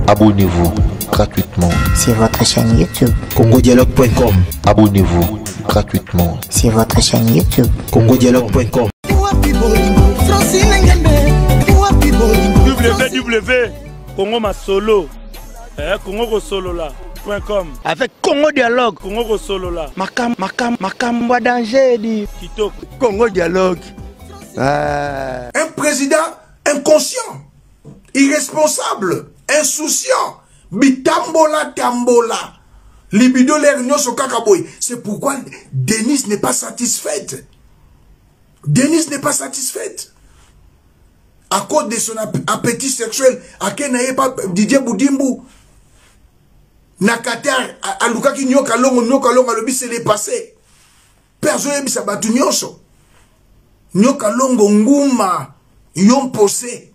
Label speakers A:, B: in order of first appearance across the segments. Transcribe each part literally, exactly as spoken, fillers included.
A: Abonnez-vous gratuitement
B: sur votre chaîne YouTube
C: congo dialogue point com.
A: Abonnez-vous gratuitement
B: sur votre chaîne YouTube
C: congo dialogue point com.
D: w w w Congo Masolo eh, Congo Solo là point com.
C: Avec Congo Dialogue
D: Congo Solo là
C: makam makam makam wa danger di
D: Kitoko
C: Congo Dialogue. Ah.
E: Un président inconscient, irresponsable, insouciant, bitambola tambola, libido l'ernion so kakaboy. C'est pourquoi Denise n'est pas satisfaite. Denise n'est pas satisfaite. À cause de son appétit sexuel, à qui n'a pas Didier Boudimbu, Nakater, à Luka qui nyoka longo, nyoka longo, le bis c'est les passé. Personne n'a bisa batu nyonso. Nyoka longo nguma, yon posé.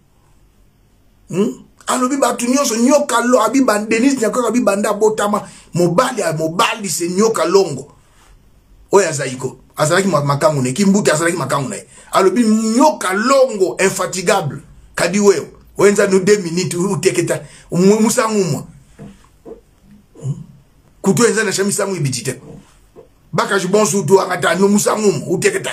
E: Alobi batu nyonso, nyoka longo, abiba, Denise nyaka abibanda botama, mobali, mobali c'est nyoka longo. Oya zaiko. Azalaki makangune, kimbuti azalaki makangune. Alobi nyoka longo, infatigable. Kadi weo, wenza nou deux minutes, ou teketa, moussa ngoumwa. Koutou enza na chamisa mou ibitite. Baka jibonsu tu angata, nou moussa ngoumwa, ou teketa.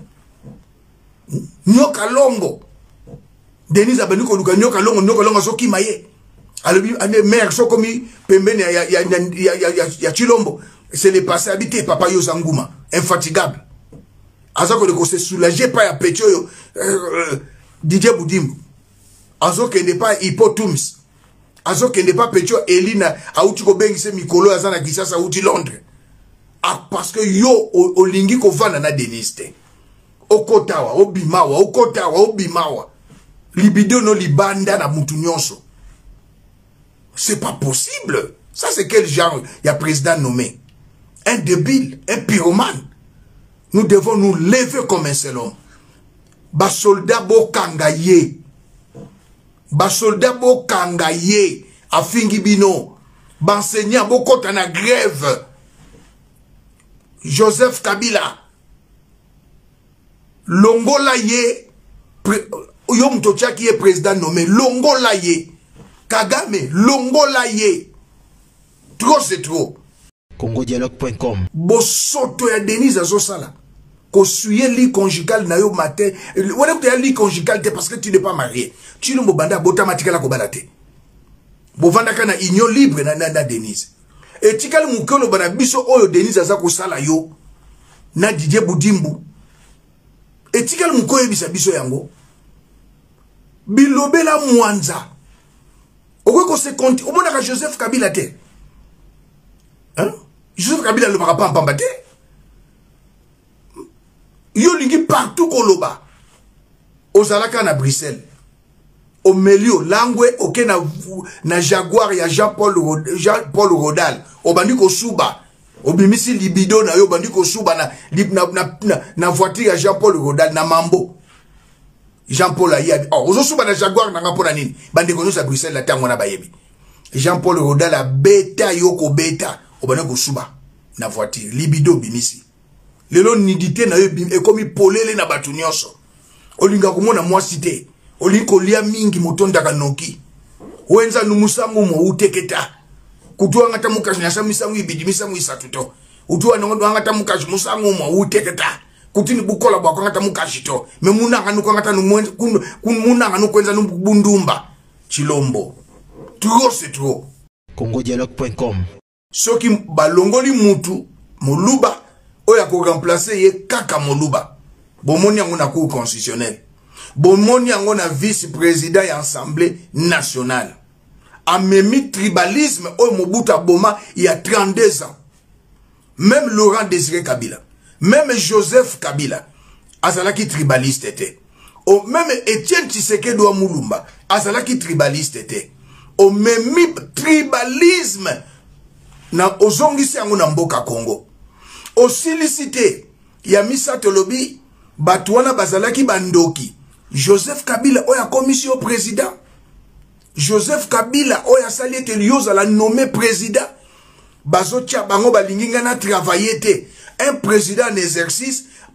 E: Nyoka longo. Denise abenuko luka nyoka longo, nyoka longo so kimaye. Alobi, ane mer so komi, pembeni ya, ya, ya, ya, ya, ya, ya chilombo. C'est le passé habité, papa yo sangouma. Infatigable. Azako de se soulager pas ya petio yo. Euh, Didier Boudimbu. Azoko n'est pas hypotums. Azoko n'est pas petio Elina. Aouti ko bengi se mikolo azana kisasa outi Londres. Ah, parce que yo, o, o lingi ko vana na Deniste. Okotawa, obimawa, okotawa, obimawa. Libido no libanda na mutu nyonso. C'est pas possible. Ça c'est quel genre y a président nommé? Un débile, un pyromane. Nous devons nous lever comme un seul homme. Ba soldat bo kangaye. Ba soldat bo kangaye. Afingi bino. Ba enseignant bo kota na grève. Joseph Kabila. Longola ye. Yom Tocha qui est président nommé. Longola ye. Kagame. Longola ye. Trop c'est trop.
C: congo dialogue point com.
E: Bosoto ya Denise azosala. Ko suye lit conjugal na yo matin. Wala ko ya lit conjugal te parce que tu n'es pas marié. Tu no banda botamatika la ko balate. Bo vanda kana union libre na na, na Denise. Et tikal mukolo bana biso oyo Denise azako sala yo na Didier Boudimbu. Et tikal mukoye bisa biso yango. Bilobela Mwanza. Okwe ko se konti. Omona ka Joseph Kabila te. Hein? Joseph Kabila le marapa en pambate. Yo lingi partout koloba. Ozalaka na Bruxelles. Au Melio, Langwe, ok na, na Jaguar ya Jean-Paul Jean-Paul Rodal. Obandi ko suba. Obimisi libido na yo bandi ko suba na, na, na, na, na voiture ya Jean-Paul Rodal na Mambo. Jean-Paul a yadi. Oh, ozo suba na Jaguar na ngapona nini. Bandi ko sa Bruxelles la tango na bayebi. Jean-Paul Rodal a beta yoko beta. Obana ko suba na voiture libido bimisi lelo nidité na yo bim e komi polele na batu nyonso olinga komona mwasi te olinko lia mingi motonda kanoki wenza numusangu mo uteketa kutuwa ngata mukashi na samisangu ibidimisa mu isatuto utuwa ngo ngata mukashi musangu mo uteketa kutini bukola bwa ngata mukashi to memuna nganu ngata numwenza kun muna nganu kwenza numbundumba chilombo trop c'est trop.
C: congo dialogue point com.
E: Soki balongoli mutu moluba oya ko remplacer ye kaka moluba bomoni yango na cour constitutionnelle bomoni yango na vice-président ya assemblée nationale amemi tribalisme oyo Mobutu boma il y a trente-deux ans. Même Laurent Désiré Kabila, même Joseph Kabila azalaki tribaliste était. O même Étienne Tshisekedi wa Mulumba azalaki tribaliste était. O memi tribalisme na ozongisi yango na mboka Congo. Osilicité ya misa tolobi batwana bazalaki bandoki. Joseph Kabila oya commission président. Joseph Kabila oya sali ete lioza la nommé président. Bazo tia bango balinginga na travailler te. Un président en exercice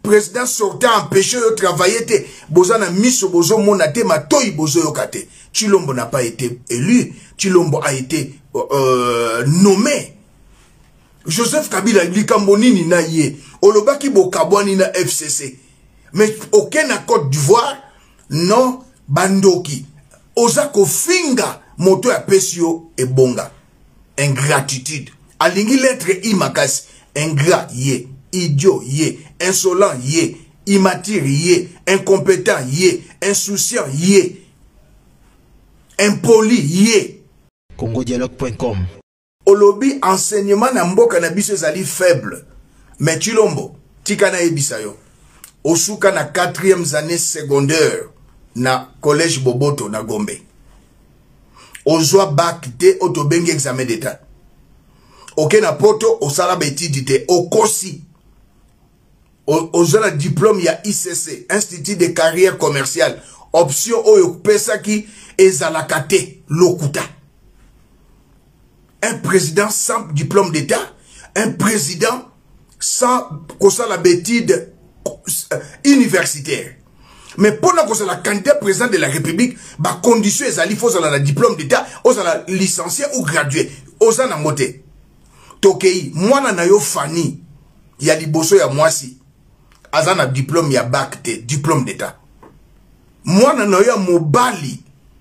E: président sortant empêché de travailler, bozana miso bozo monate matoi bozo yokate. Chilombo n'a pas été élu, Chilombo a été euh, nommé. Joseph Kabila likambonini na ye, olobaki bokabwani na F C C. Mais aucun na Côte d'Ivoire, non, bandoki. Ozako finga, moto ya pesio e bonga. Ingratitude. Alingi lettre imakasi, ingrat ye, idiot ye, insolent ye, immature ye, incompétent ye, insouciant ye, impoli ye.
C: congo dialogue point com.
E: Olobi enseignement na mboka na biso ezali faible. Mais Chilombo, tika na yebisa yo. Osuka na quatrième année secondaire na collège Boboto na Gombe. Ozwa bac te otobengi examen d'état. Ok na poto osala betidi te okosi. Ozwa la diplôme ya I C C, Institut de carrière commerciale. Option oyo pesaki ezalakate lokuta. Un président sans diplôme d'état, un président sans kosa la bétide universitaire. Mais pendant que la candidat président de la République, ba condition ezali faut la diplôme d'état, osala licencié ou gradué, osana moté. Tokei, mwana na yo fani, ya liboso ya mwasi, azana diplôme ya bac te, diplôme d'état. Mwana na yo mobali,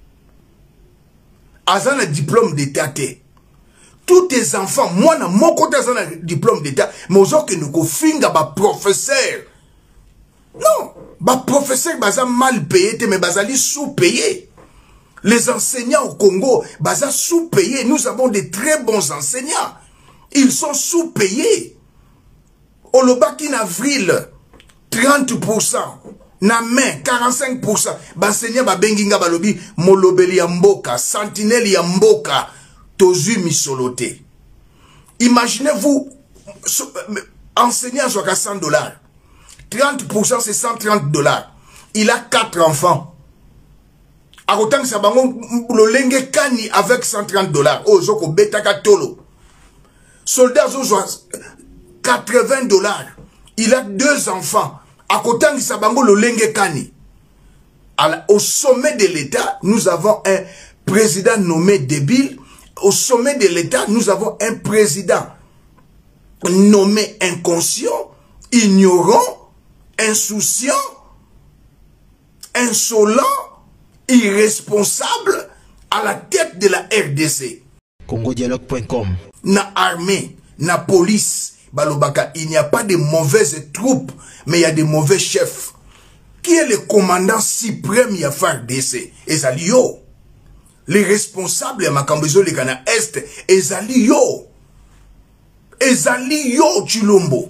E: azana diplôme d'état te. Tous tes enfants, moi, na mon côté, j'ai un diplôme d'état, mais aujourd'hui, nous avons finga ba professeur. Non, ba professeur, baza mal payé, mais bazali sous-payé. Les enseignants au Congo, baza sous-payé. Nous avons de très bons enseignants. Ils sont sous-payés. Olobaki en avril, trente pour cent. Na main, quarante-cinq pour cent. Benseignant ba benginga balobi, molobeli ya mboka, sentinelle ya mboka. Tozu misoloté. Imaginez-vous, enseignant à cent dollars. trente pour cent c'est cent trente dollars. Il a quatre enfants. A autant que ça bango le lenge kani avec cent trente dollars. Oh, zoko betaka tolo. Soldat zo quatre-vingts dollars. Il a deux enfants. A autant que ça bango le lenge kani. Au sommet de l'État, nous avons un président nommé débile. Au sommet de l'État, nous avons un président nommé inconscient, ignorant, insouciant, insolent, irresponsable à la tête de la R D C.
C: congo dialogue point com.
E: Na armée, na police, balobaka, il n'y a pas de mauvaises troupes, mais il y a de mauvais chefs. Qui est le commandant suprême de la R D C? Ezalio. Les responsables à Makambezo le Ghana Est, ezali yo. Ezali yo Chilombo.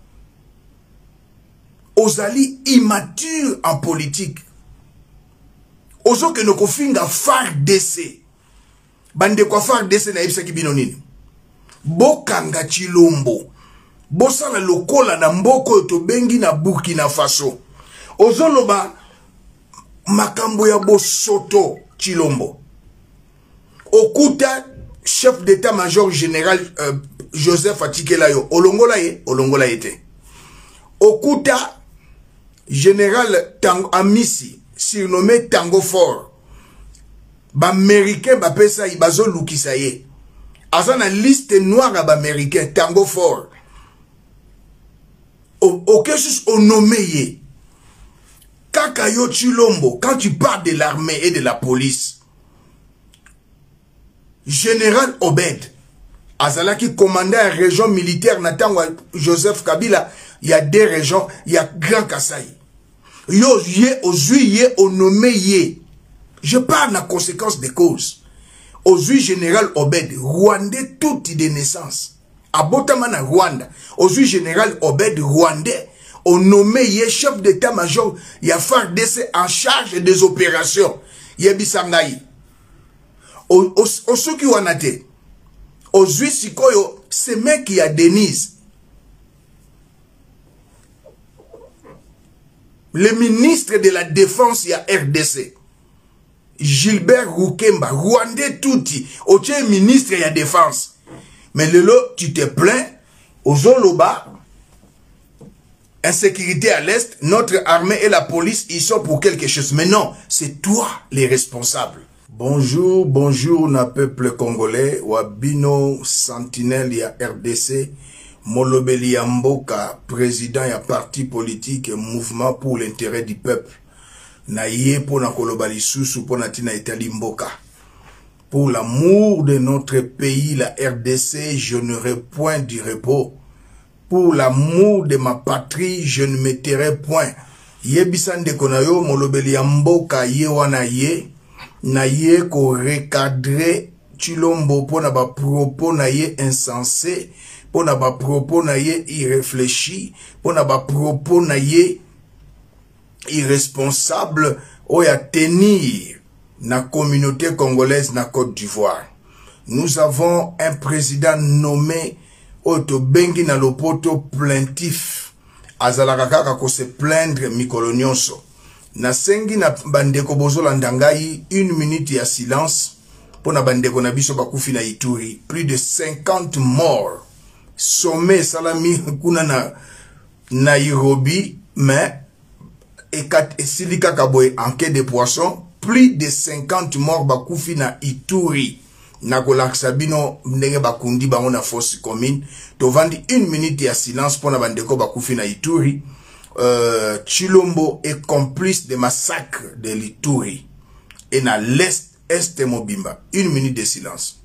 E: Ozali immature en politique. Ozo que no kofinga F A R D C. Bande kwa F A R D C na yebisa kibinonini. Bokanga Chilombo. Bosala lokola na mboko to bengi na Burkina Faso. Ozo loba makambo ya bosoto Chilombo. Okuta, chef d'état-major général euh, Joseph Atikelayo, Olongola ye, Olongola yete. Okuta, général Tango Amisi, surnommé Tango Fort. Ba américain ba pesa ibazo lukisa ye. Azana liste noire ba américain Tango Fort. Auquel chose on nommé ye. Kakayo Chilombo, quand tu parles de l'armée et de la police, Général Obed, Azalaki commandant la région militaire, Nathan Joseph Kabila, il y a des régions, il y a Grand Kasaï. Yo, yé, aujourd'hui, yé, on nommé yé. Je parle la conséquence des causes. Aujourd'hui, Général Obed, Rwandais, tout de naissance. À Botamana, Rwanda. Aujourd'hui, Général Obed, Rwandais, on nommé yé, chef d'état-major, il y a F A R D C en charge des opérations. Yébi Sangaï. Au ceux qui ont été, aux Suisses, c'est mec qui a Denise. Le ministre de la Défense, il y a R D C. Gilbert Rukemba, Rwandais Touti, au ministre de la Défense. Mais le lot, tu te plains, aux Oloba, insécurité à l'Est, notre armée et la police, ils sont pour quelque chose. Mais non, c'est toi les responsables. Bonjour, bonjour, na peuple congolais, Wabino, sentinelle, ya R D C, Molobeli Mboka, président ya parti politique et mouvement pour l'intérêt du peuple. Na ye po na kolobali susu po na tina itali Mboka. Pour l'amour de notre pays, la R D C, je n'aurai point du repos. Pour l'amour de ma patrie, je ne me tairai point. Yebisande konayo, Molobeli Mboka, ye wana ye, na ye ko recadrer Chilombo po na ba propos na ye insensé, po na ba propos na ye irréfléchi, po na ba propos na ye irresponsable, oya tenir na communauté congolaise na Côte d'Ivoire. Nous avons un président nommé Oto Bengi na lopoto plaintif, azalaka kaka ko se plaindre mikolo nyonso. Na sengi na bandeko bozola ndangai une minute ya silence pour na bandeko na biso bakufi na Ituri. Plus de cinquante morts. Sommet salami kuna na Nairobi, mais et kat silika kaboy en quai de poisson. Plus de cinquante morts bakufi na Ituri. Na kolaksa bino ndenge bakundi bango na fosse commune. Tovandi une minute ya silence pour na bandeko bakufi na Ituri. Euh, Chilombo est complice des massacres de l'Ituri et na l'est est Mobimba. Une minute de silence.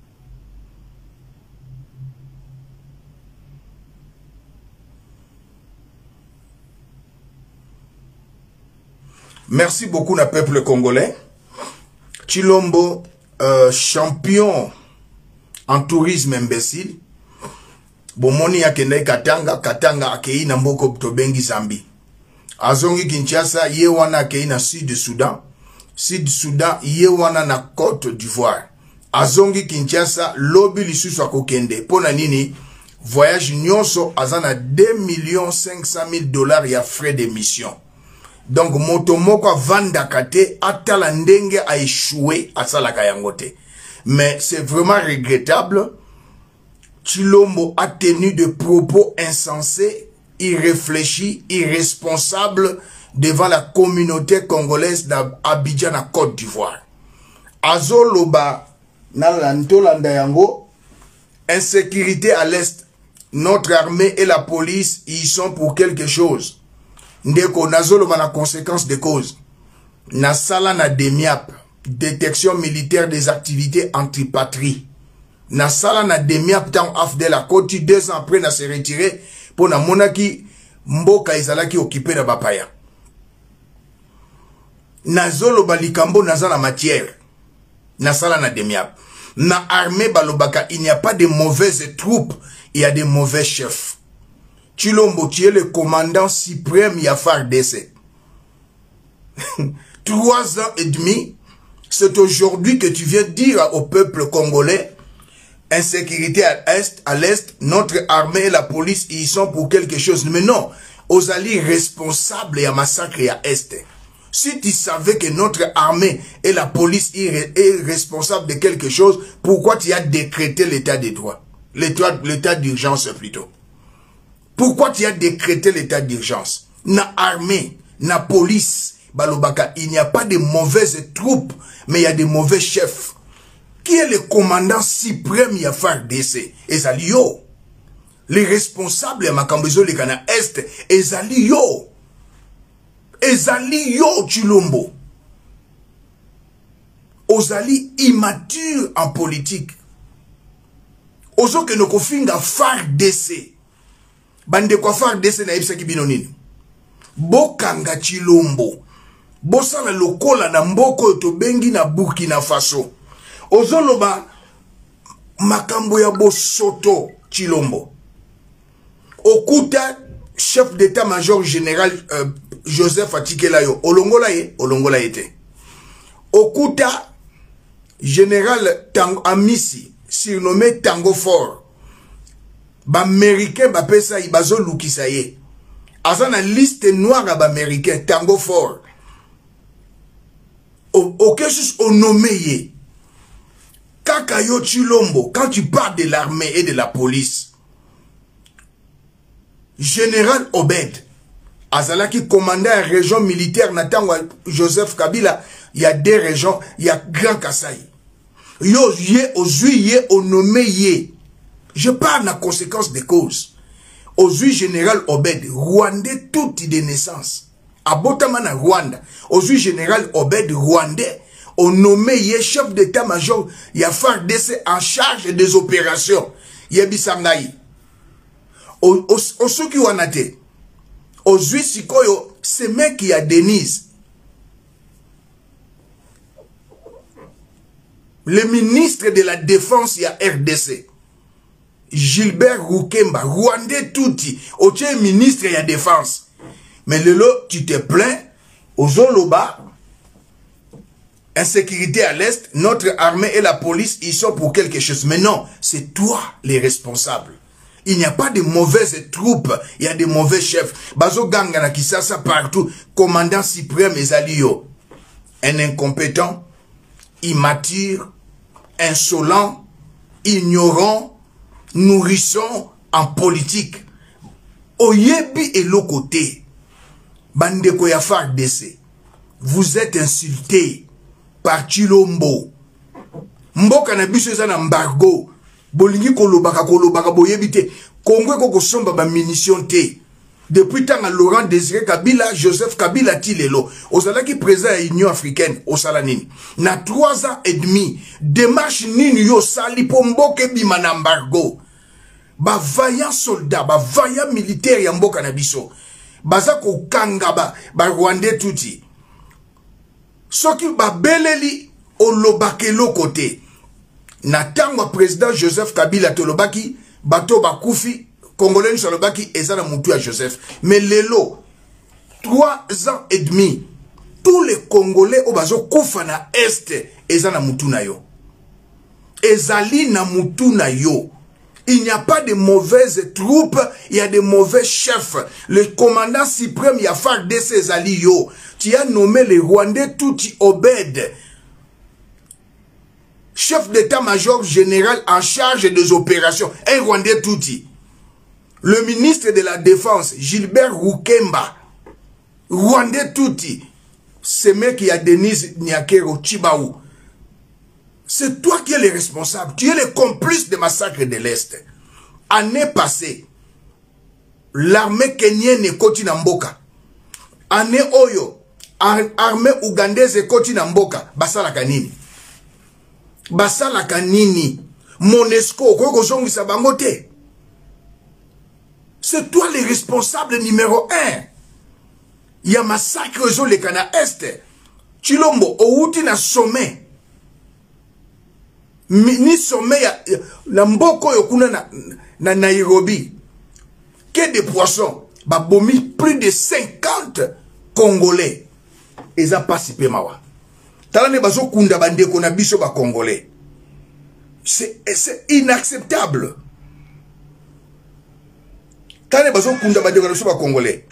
E: Merci beaucoup na peuple congolais. Chilombo, euh, champion en tourisme imbécile. Bomoni ya kende Katanga, Katanga akei na mboko Tobengi Zambi. Azongi Kinshasa, ye wana akei na Sud Soudan. Sud Soudan, ye wana na Côte d'Ivoire. Azongi Kinshasa, lobi lisusu akokende. Pona nini, voyage nyonso azana deux millions cinq cent mille dollars ya frais d'émission. Donc, motomoko vanda kate, atala ndenge a échoué à salaka yangote. Mais c'est vraiment regrettable. Chilombo a tenu de propos insensés, irréfléchis, irresponsables devant la communauté congolaise d'Abidjan à Côte d'Ivoire. Azoloba na lantolanda yango, insécurité à l'Est, notre armée et la police y sont pour quelque chose. Ndeko nazoloba na conséquence de cause. Na sala na demiap, détection militaire des activités anti-patrie. Na sala na demiap tan afde la koti deux ans après na se retiré pour na monaki mboka izalaki occupé na bapaya. Na zolo balikambo na zala matière. Na sala na demiap. Na armée balobaka, il n'y a pas de mauvaises troupes, il y a de mauvais chefs. Chilombo, tu es le commandant suprême Yafar D C. Trois ans et demi, c'est aujourd'hui que tu viens dire au peuple congolais insécurité à l'Est, à l'Est, notre armée et la police, ils sont pour quelque chose. Mais non, aux alliés responsables et à massacre et à Est. Si tu savais que notre armée et la police est responsable de quelque chose, pourquoi tu as décrété l'état de droit? L'état d'urgence plutôt. Pourquoi tu as décrété l'état d'urgence? Na armée, na police, balobaka, il n'y a pas de mauvaises troupes, mais il y a de mauvais chefs. Qui est le commandant suprême Yafar D C? Ezali yo. Les responsables de Makambezo le Kana Est, Ezali yo. Ezali yo Chilombo. Ozali immature en politique. Ozo ke no kofinga Far D C. Bande kwa Far D C na yebisa kibino nini? Bokanga Chilombo. Bosala lokola na mboko Tobengi na Burkina Faso. Ozoloba makambo ya bosoto Chilombo. Okuta chef d'état-major général euh, Joseph Atikelayo. Olongola ye, olongola yete. Okuta général Tango Amisi, surnommé Tango Fort. Ba américain ba pesa ibazo lukisa ye. Azana liste noire ba américain Tango Fort. Auquel chose on nommé ye. Kakayo Chilombo, quand tu parles de l'armée et de la police, Général Obed, azalaki commandant à région militaire Natangwa Joseph Kabila, il y a des régions, il y a Grand Kasaï. Yo yé ozui yé o nommé yé. Je parle la conséquence des causes. Ozui général Obed, Rwandais tout de naissance. A Botamana Rwanda, ozui général Obed Rwandais, o nommé yé chef d'état-major, il y a F A R D C en charge des opérations. Yebisangaï. Au ceux qui ont été, aux Suisses, c'est mec qui a Denise. Le ministre de la Défense, il y a R D C. Gilbert Rukemba, Rwandais touti. Au tien ministre, il y a Défense. Mais le lot, tu te plains, aux Oloba, insécurité à l'Est, notre armée et la police, ils sont pour quelque chose. Mais non, c'est toi les responsables. Il n'y a pas de mauvaises troupes, il y a de mauvais chefs. Bazo Gangana qui ça partout, commandant suprême Ezalio. Un incompétent, immature, insolent, ignorant, nourrisson en politique. Oyebi et l'autre côté, Bandeko ya F A R D C, vous êtes insultés par Chilombo. Mboka na biso eza na embargo. Bolingi kolobaka kolobaka boyebite. Congo koko somba ba munition te. Depuis tant à Laurent Désiré Kabila, Joseph Kabila Tilelo, ozalaki président à l'Union africaine, au Salanini. Na trois ans et demi, démarche nini yo sali po mboke bima na embargo. Ba vaillant soldat, ba vaillant militaire ya mboka na biso. Baza ko kanga ba, ba Rwandais touti. Soki ba beleli olobakelo côté. Natangwa président Joseph Kabila tolobaki bato bakufi Congolais solobaki ezana mutu ya Joseph. Mais lelo trois ans et demi tous les Congolais obazo kufa na est ezana mutu na yo. Ezali na mutu na yo. Il n'y a pas de mauvaises troupes, il y a de mauvais chefs. Le commandant suprême il y a F A R D C ezali yo. Tu as nommé les Rwandais touti Obed. Chef d'état-major général en charge des opérations, un Rwandais touti. Le ministre de la Défense, Gilbert Rukemba, Rwandais touti. Ce mec qui a Denise Nyakero Chibaou. C'est toi qui es le responsable. Tu es le complice des massacres de l'Est. Année passée, l'armée kenyenne est koti na mboka. Année oyo, armée ougandaise est koti na mboka. Basala kanini. Basala kanini. Monesco, koko zongi sa bangote. C'est toi le responsable numéro un. Il y a massacre zo le kana est. Chilombo, outi na sommet. Ni sommet ya na mboko yokuna na, na Nairobi. Que des poissons. Ba bomi plus de cinquante Congolais. Eza participé mawa. Talane bazo kunda bandeko na biso ba Congolais. C'est inacceptable. Talane bazo kunda bandeko na biso ba Congolais.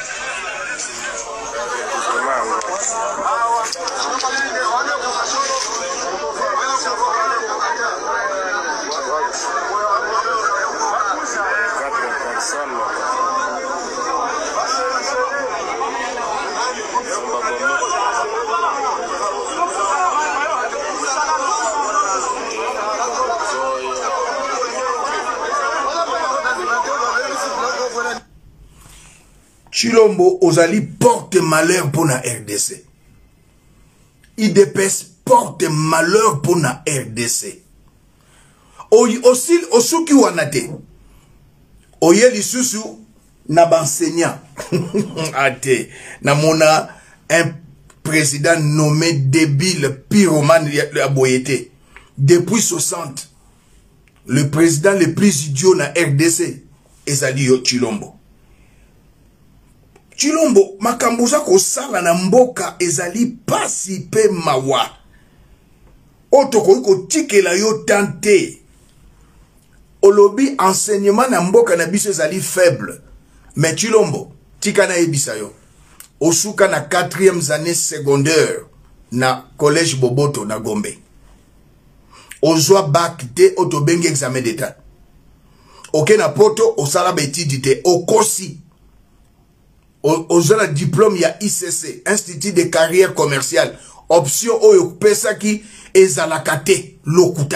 E: Chilombo Ozali porte malheur pour la R D C. I D P S porte malheur pour la R D C. Oyi aussi osuki wanate. Oye lisusu na benseignant. Ate na mona un président nommé débile pyromane la boyete. Depuis soixante, le président le plus idiot na R D C ezali yo Chilombo. Chilombo, makambuza ko sala na mboka ezali pasi pe mawa. Otoko iko tike la yo tante. Olobi enseignement na mboka na biso ezali faible. Mais Chilombo, tika na ebisa yo. Osuka na quatrième année secondaire na collège Boboto na Gombe. Ozwa bac te otobengi examen d'état. Oke na poto osala betidi te okosi. aux un diplôme il y a I C C, Institut de carrière commerciale, option oyo pesa ki ezalakate lokuta.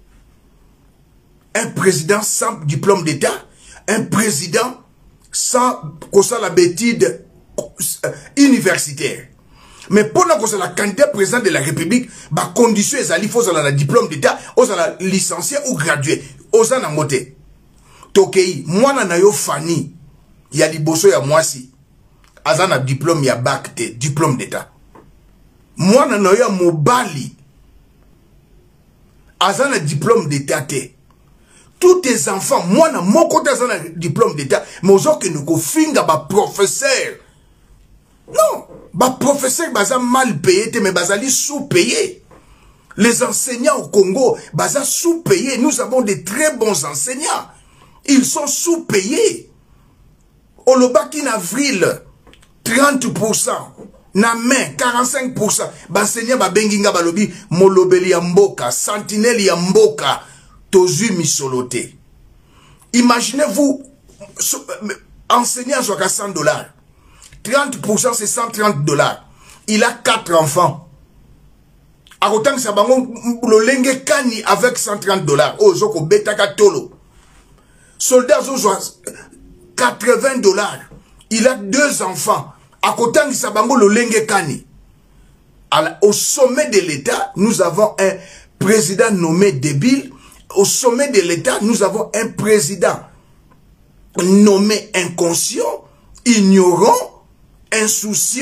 E: Un président sans diplôme d'état, un président sans cosa la bêtise universitaire. Mais pendant que la candidat président de la République, ba condition ezali faut la diplôme d'état, aux la licencié ou gradué, aux en moté. Tokei, moi na yo fani, ya liboso ya mwasi. Azana diplôme ya bac te, diplôme d'état. Moi na yo mobali. Azana diplôme d'état te. Tous tes enfants, moi na mon côté azana diplôme d'état, mais aux autres que nous finga ba professeur. Non, ba professeur baza mal payé te, mais bazali sous-payé. Les enseignants au Congo, baza sous-payé. Nous avons de très bons enseignants. Ils sont sous-payés. Au Lobaki en avril, trente pour cent. Na main, quarante-cinq pour cent. Benseignant ba benginga balobi, molobeli ya mboka, sentinelle ya mboka, tozu misolote. Imaginez-vous, enseignant soit cent dollars. trente pour cent c'est cent trente dollars. Il a quatre enfants. A autant que ça bango, le lenge kani avec cent trente dollars. Oh, zoko betaka tolo. Soldat quatre-vingts dollars. Il a deux enfants. À côté de Sabango, le Lengue Kani. Au sommet de l'État, nous avons un président nommé débile. Au sommet de l'État, nous avons un président nommé inconscient, ignorant, insouciant,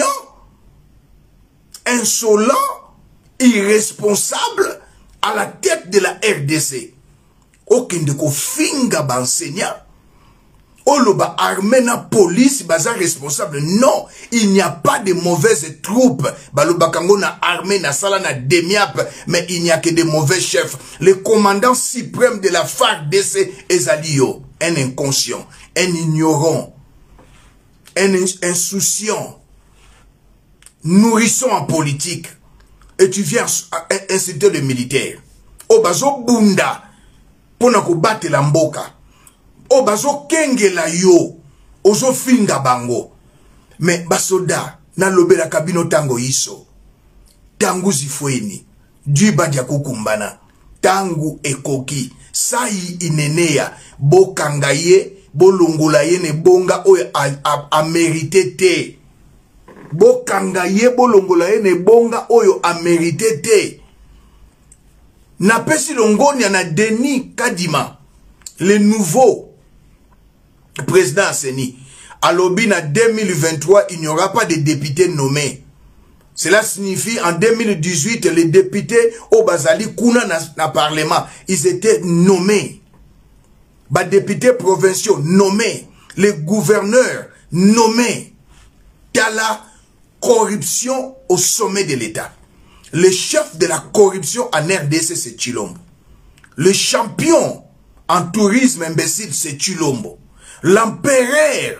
E: insolent, irresponsable à la tête de la R D C. Aucun de ko finga benseignant. Oloba armée na police baza responsable. Non, il n'y a pas de mauvaises troupes. Baloba kango na armée na sala na demiap, mais il n'y a que de mauvais chefs. Le commandant suprême de la F A R D C Ezalio, un inconscient, un ignorant, un insouciant, nourrisson en politique. Et tu viens inciter le militaire. Obazo bunda. Pona ko bate la mboka. O bazo kenge la yo. Ozo finga bango. Mais basoda. Na lobe la kabino tango iso. Tangu zifweni. Djiba dia kukumbana. Tangu ekoki. Sai inenea. Bo kangaye. Bo longolaye ne bonga oye a, a, a mérité te. Bo kangaye bo longolaye ne bonga oyo a mérité te. Na pesi longoni na Denis Kadima, le nouveau président Seni. À l'Obi en deux mille vingt-trois, il n'y aura pas de députés nommés. Cela signifie en deux mille dix-huit, les députés au Bazali Kuna na, na parlement, ils étaient nommés. Bah, députés provinciaux nommés, les gouverneurs nommés. Il y a la corruption au sommet de l'État. Le chef de la corruption en R D C, c'est Chilombo. Le champion en tourisme imbécile, c'est Chilombo. L'empereur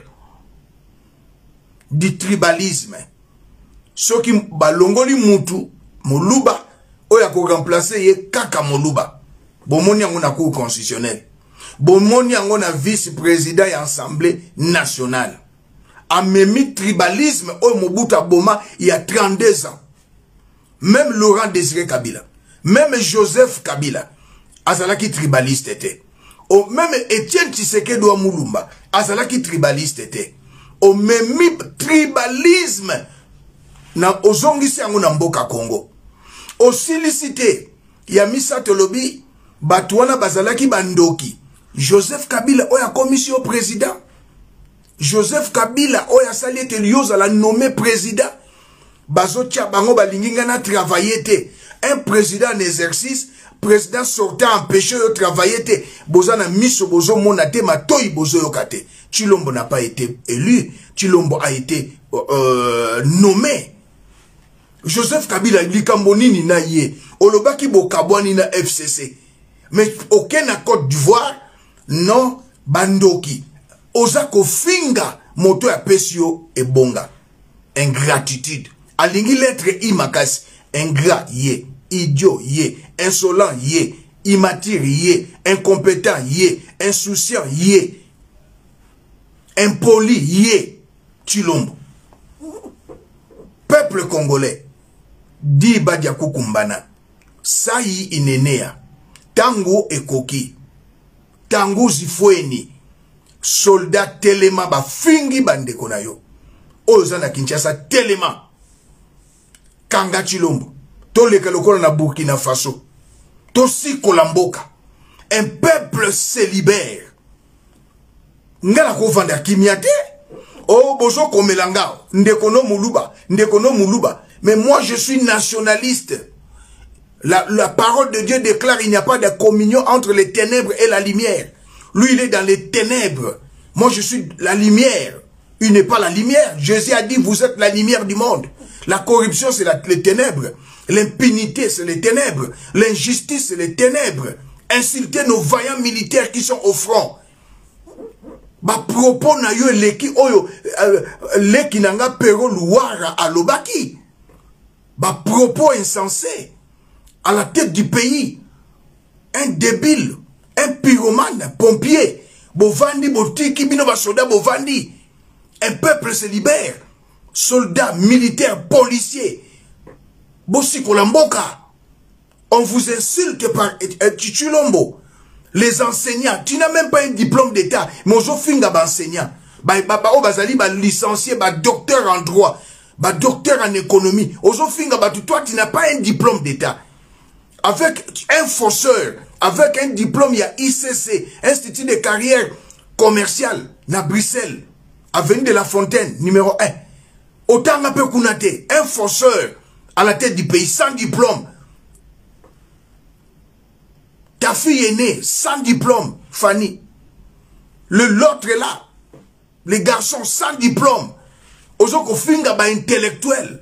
E: du tribalisme. Ceux qui balongoli mutu, moluba, oya ko remplacer ye kaka moluba. Bomoni yango na cour constitutionnelle. Bomoni yango na vice-président et assemblée nationale. Amemi tribalisme, oya Mobutu Boma, il y a trente-deux ans. Même Laurent Désiré Kabila, même Joseph Kabila, azalaki tribaliste était. Au même Étienne Tshisekedi wa Mulumba, azalaki tribaliste était. Au même tribalisme, na ozongisi yango na mboka Congo. Au silicité, Yamisa Tolobi, Batouana bazalaki bandoki. Joseph Kabila, oya commission président. Joseph Kabila, oya sali te lioza la nommé président. Bazotia bango balinginga na travailler te. Un président en exercice, président sortant empêché de travailler te. Bozana miso bozo monate matoi bozo yokate. Chilombo n'a pas été élu. Chilombo a été euh, nommé. Joseph Kabila likambonini na ye. Olobaki bokabwani na F C C. Mais aucun accord d'Ivoire, non, bandoki. Ozako finga moto ya pesio e bonga. Ingratitude. Alingi lettre imakasi, ingrat ye, idiot ye, insolent ye, immature ye, incompétent ye, insouciant ye, impoli ye. Chilombo. Peuple congolais. Di Badiakou Kumbana. Sayi inenea. Tango ekoki. Tango zifweni. Soldat telema ba fingi bandeko na yo. Ozana Kinshasa telema. Kanga Chilombo. Toleka lokola na Burkina Faso. Tosi Kolamboka. Un peuple se libère. Ngala ko vanda kimiate. Oh bozo komelanga. Ndekono muluba. Ndekono muluba. Mais moi je suis nationaliste. La, la parole de Dieu déclare il n'y a pas de communion entre les ténèbres et la lumière. Lui il est dans les ténèbres. Moi je suis la lumière. Il n'est pas la lumière. Jésus a dit vous êtes la lumière du monde. La corruption c'est les ténèbres. L'impunité c'est les ténèbres. L'injustice c'est les ténèbres. Insulter nos vaillants militaires qui sont au front. Ba propos na yo leki oyo leki nanga pero luara alobaki. Ba propos insensé à la tête du pays. Un débile, un pyromane, pompier. Bovandi botiki bino ba soda bovandi. Un peuple se libère. Soldats, militaires, policiers. Bossi Kolamboka. On vous insulte par Chilombo. Les enseignants, tu n'as même pas un diplôme d'état. Mais on finga ba enseignant. Ba ba ba bazali ba licencié, ba docteur en droit, ba docteur en économie. Ozo finga ba toi tu n'as pas un diplôme d'état. Avec un fausseur, avec un diplôme il y a I C C, Institut de carrière commerciale na Bruxelles, avenue de la Fontaine numéro un. Autant un peu Kounate, un fausseur à la tête du pays sans diplôme. Ta fille est née sans diplôme, Fanny. Le l'autre est là. Les garçons sans diplôme. Ozoko finga ba intellectuel.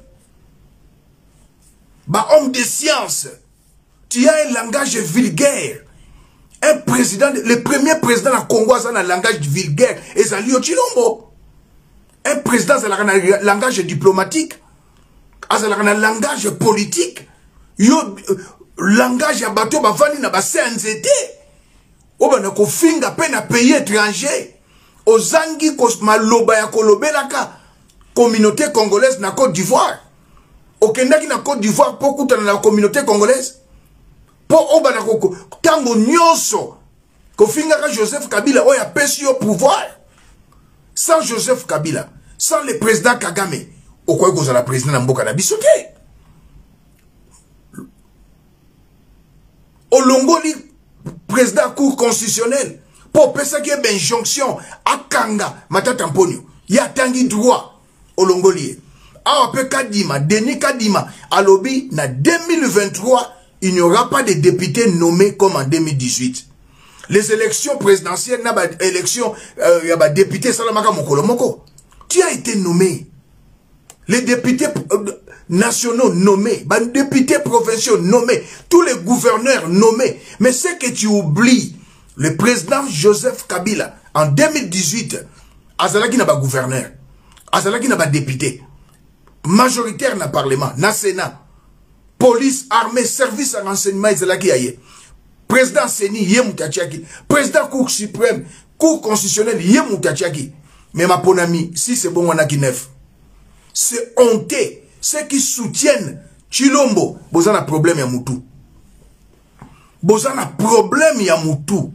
E: Ba homme de science. Tu as un langage vulgaire. Un président, le premier président de la Congo a un langage vulgaire. Et ça lui Chilombo. Un président a un langage diplomatique. A un langage politique. Yo langage ya bateau ba vani na ba C N Z T. Oba na ko finga pe na pays étranger. Ozangi kos maloba ya kolobelaka communauté congolaise na Côte d'Ivoire. Okendaki na Côte d'Ivoire po kutana na communauté congolaise. Po oba na ko tango nyonso ko finga ka Joseph Kabila oya pesi au pouvoir. Sans Joseph Kabila, sans le président Kagame, okoy ko za la président na mboka na bisote. Olongoli président cour constitutionnel pour penser qu'il y a une injonction à Kanga Matata Mponyo ya tangi droit Olongoli a peu Kadima Denis Kadima à lobby na deux mille vingt-trois il n'y aura pas de députés nommés comme en deux mille dix-huit. Les élections présidentielles n'a pas élection il y a pas député Salamaka Mokolo Moko. Tu as été nommé. Les députés nationaux nommés, les députés provinciaux nommés, tous les gouverneurs nommés. Mais ce que tu oublies, le président Joseph Kabila, en deux mille dix-huit, Azalaki n'a pas gouverneur, Azalaki n'a pas député, majoritaire dans le Parlement, dans le Sénat, police, armée, service à renseignement, Azalaki aye. Président Seni, Yemoutachiaki, président Cour suprême, Cour constitutionnelle, Yemoutachiaki. Mais ma ponami, si c'est bon, on a qui neuf. C'est honteux. Ceux qui soutiennent Chilombo, vous avez un problème à Moutou. Vous avez un problème à Moutou.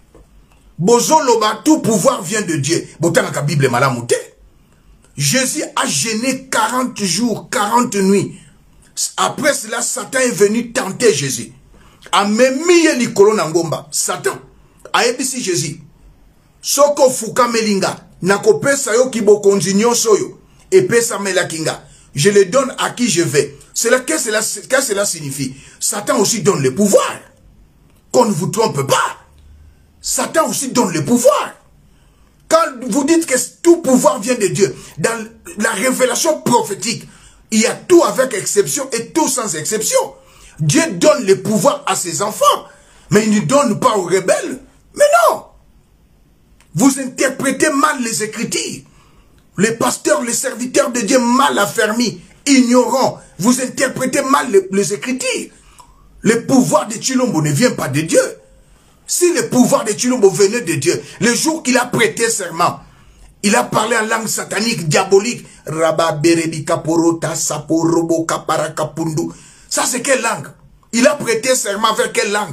E: Bozo loba, tout pouvoir vient de Dieu. Botan la Bible malamouté. Jésus a gêné quarante jours, quarante nuits. Après cela, Satan est venu tenter Jésus. A memiye likolo nangomba. Satan a ébisi Jésus. Soko fuka melinga. Nako pesa yo kibo konzinyo soyo. Et pesa melakinga. Je le donne à qui je vais. Qu'est-ce que cela, que cela signifie? Satan aussi donne le pouvoir. Qu'on ne vous trompe pas. Satan aussi donne le pouvoir. Quand vous dites que tout pouvoir vient de Dieu, dans la révélation prophétique, il y a tout avec exception et tout sans exception. Dieu donne le pouvoir à ses enfants, mais il ne donne pas aux rebelles. Mais non. Vous interprétez mal les Écritures. Les pasteurs, les serviteurs de Dieu mal affermis, ignorants, vous interprétez mal les, les Écritures. Le pouvoir de Chilombo ne vient pas de Dieu. Si le pouvoir de Chilombo venait de Dieu, le jour qu'il a prêté serment, Il a parlé en langue satanique, diabolique. Rabba berebi kaporota saporobo kapara kapundu. Ça c'est quelle langue? Il a prêté serment vers quelle langue?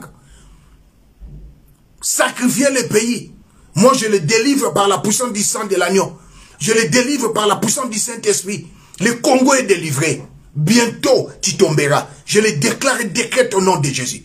E: Sacrifier le pays. Moi je le délivre par la puissance du sang de l'agneau. Je le délivre par la puissance du Saint-Esprit. Le Congo est délivré. Bientôt tu tomberas. Je le déclare et décrète au nom de Jésus.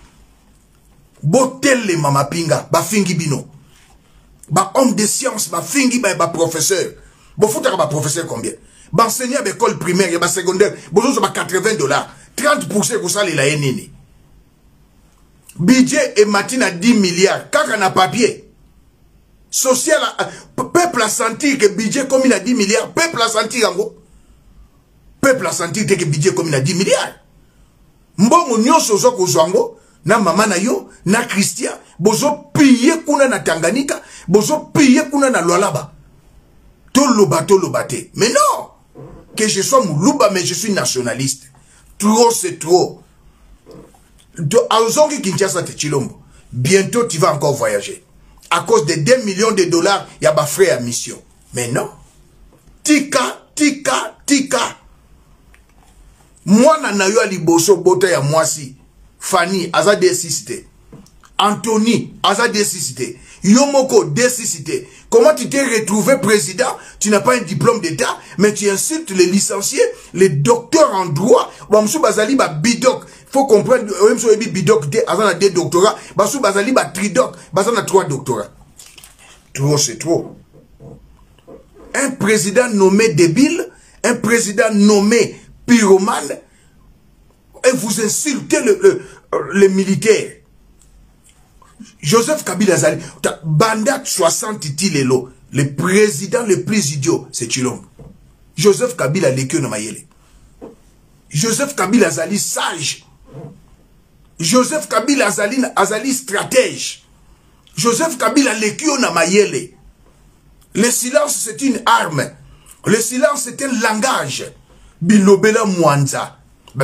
E: Botel le mama pinga, ba fingi bino. Ba homme de science, ba fingi ba ba professeur. Bo foutaka ba professeur combien? Ba enseignant à l'école primaire et ba secondaire, bozo ba quatre-vingts dollars. trente pour cent ça les la nini. Budget et matin à dix milliards. Kaka na papier. Social, peuple a senti que budget comme il a dix milliards. Peuple a senti yango. Peuple a senti que budget comme il a dix milliards. Mbongo nyonso zo ko zwango. Na mama na yo, na Christian, bozo piye kuna na Tanganyika, bozo piye kuna na Lualaba. To loba, to lobate. Mais non, que je sois moulouba, mais je suis nationaliste. Trop, c'est trop. Aozongi Kinshasa te Chilombo. Bientôt, tu vas encore voyager. À cause de deux millions de dollars, il y a ba frais à mission. Mais non. Tika, tika, tika. Moi, na yo aliboso bota ya mwasi. Fanny, aza desisité. Anthony, aza desisité. Yomoko, desisité. Comment tu t'es retrouvé président? Tu n'as pas un diplôme d'état, mais tu insultes les licenciés, les docteurs en droit. Bamsou Bazali, ba bidoc. Faut comprendre, même si on bidoc, aza na deux doctorats. Bamsou Bazali, ba tridoc. Bazan a trois doctorats. Trop, c'est trop. Un président nommé débile, un président nommé pyromane, et vous insultez le, le, le militaire. Joseph Kabila Zali, Bandat soixante Tilelo, le président le plus idiot, c'est Chilombo. Joseph Kabila Lekio Namayele. Joseph Kabila Zali sage. Joseph Kabila Zali, Azali stratège. Joseph Kabila Lekio Namayele. Le silence c'est une arme. Le silence c'est un langage. Bilobela Mwanza.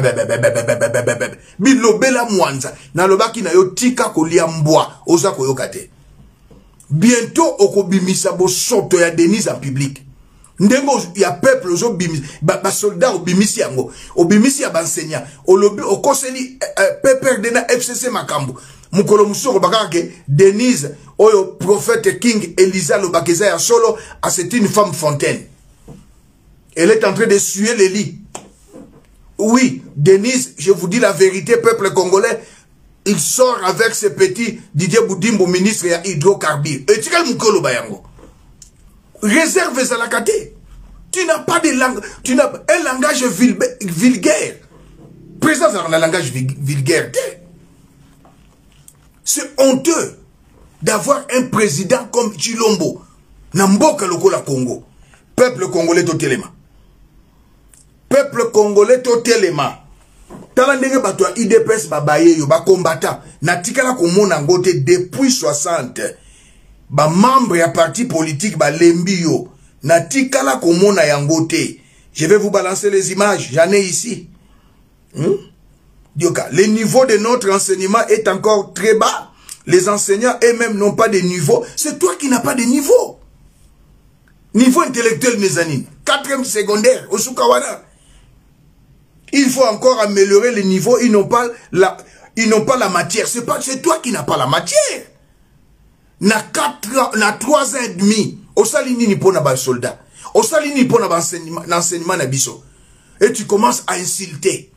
E: Bilobela Mwanza. Nalobaki na yo tika kolia mbwa. Oza koyokate. Bientôt okobimisa bo soto ya Denise en public. Ndengo ya peuple ozo bimisa. Ba, ba soldat obimisi yango. Obimisi ya bansenya. Olobi okoseli peper dena F C C makambo. Mukolo musoko bakake Denise oyo prophète King Elisa Lobakeza ya solo. Ah, c'est une femme fontaine. Elle est en train de suer les lits. Oui, Denise, je vous dis la vérité, peuple congolais, il sort avec ce petit Didier Boudimbo, ministre de hydrocarbures. Et tu as le réserve à la kate. Tu n'as pas de langue, tu n'as un langage vulgaire. Présence dans le langage vulgaire. C'est honteux d'avoir un président comme Chilombo. Namboka lokola Congo. Peuple congolais totelema. Peuple congolais totelema. Tala ndenge bato ya I D P S babaye yo ba combattant na tikala ko mona ngote depuis soixante. Ba membre ya parti politique ba lembi yo na tikala ko mona yangote. Je vais vous balancer les images, j'en ai ici. Hmm? Dioka, le niveau de notre enseignement est encore très bas. Les enseignants eux-mêmes n'ont pas de niveau. C'est toi qui n'as pas de niveau. Niveau intellectuel, mes amis. Quatrième secondaire, au Soukawana. Il faut encore améliorer les niveaux. Ils n'ont pas la, ils n'ont pas la matière. C'est pas, c'est toi qui n'as pas la matière. Na quatre, na trois ans et demi. Au salini ni pona ba soldat. Au salini ni pona ba enseignement na biso. Et tu commences à insulter.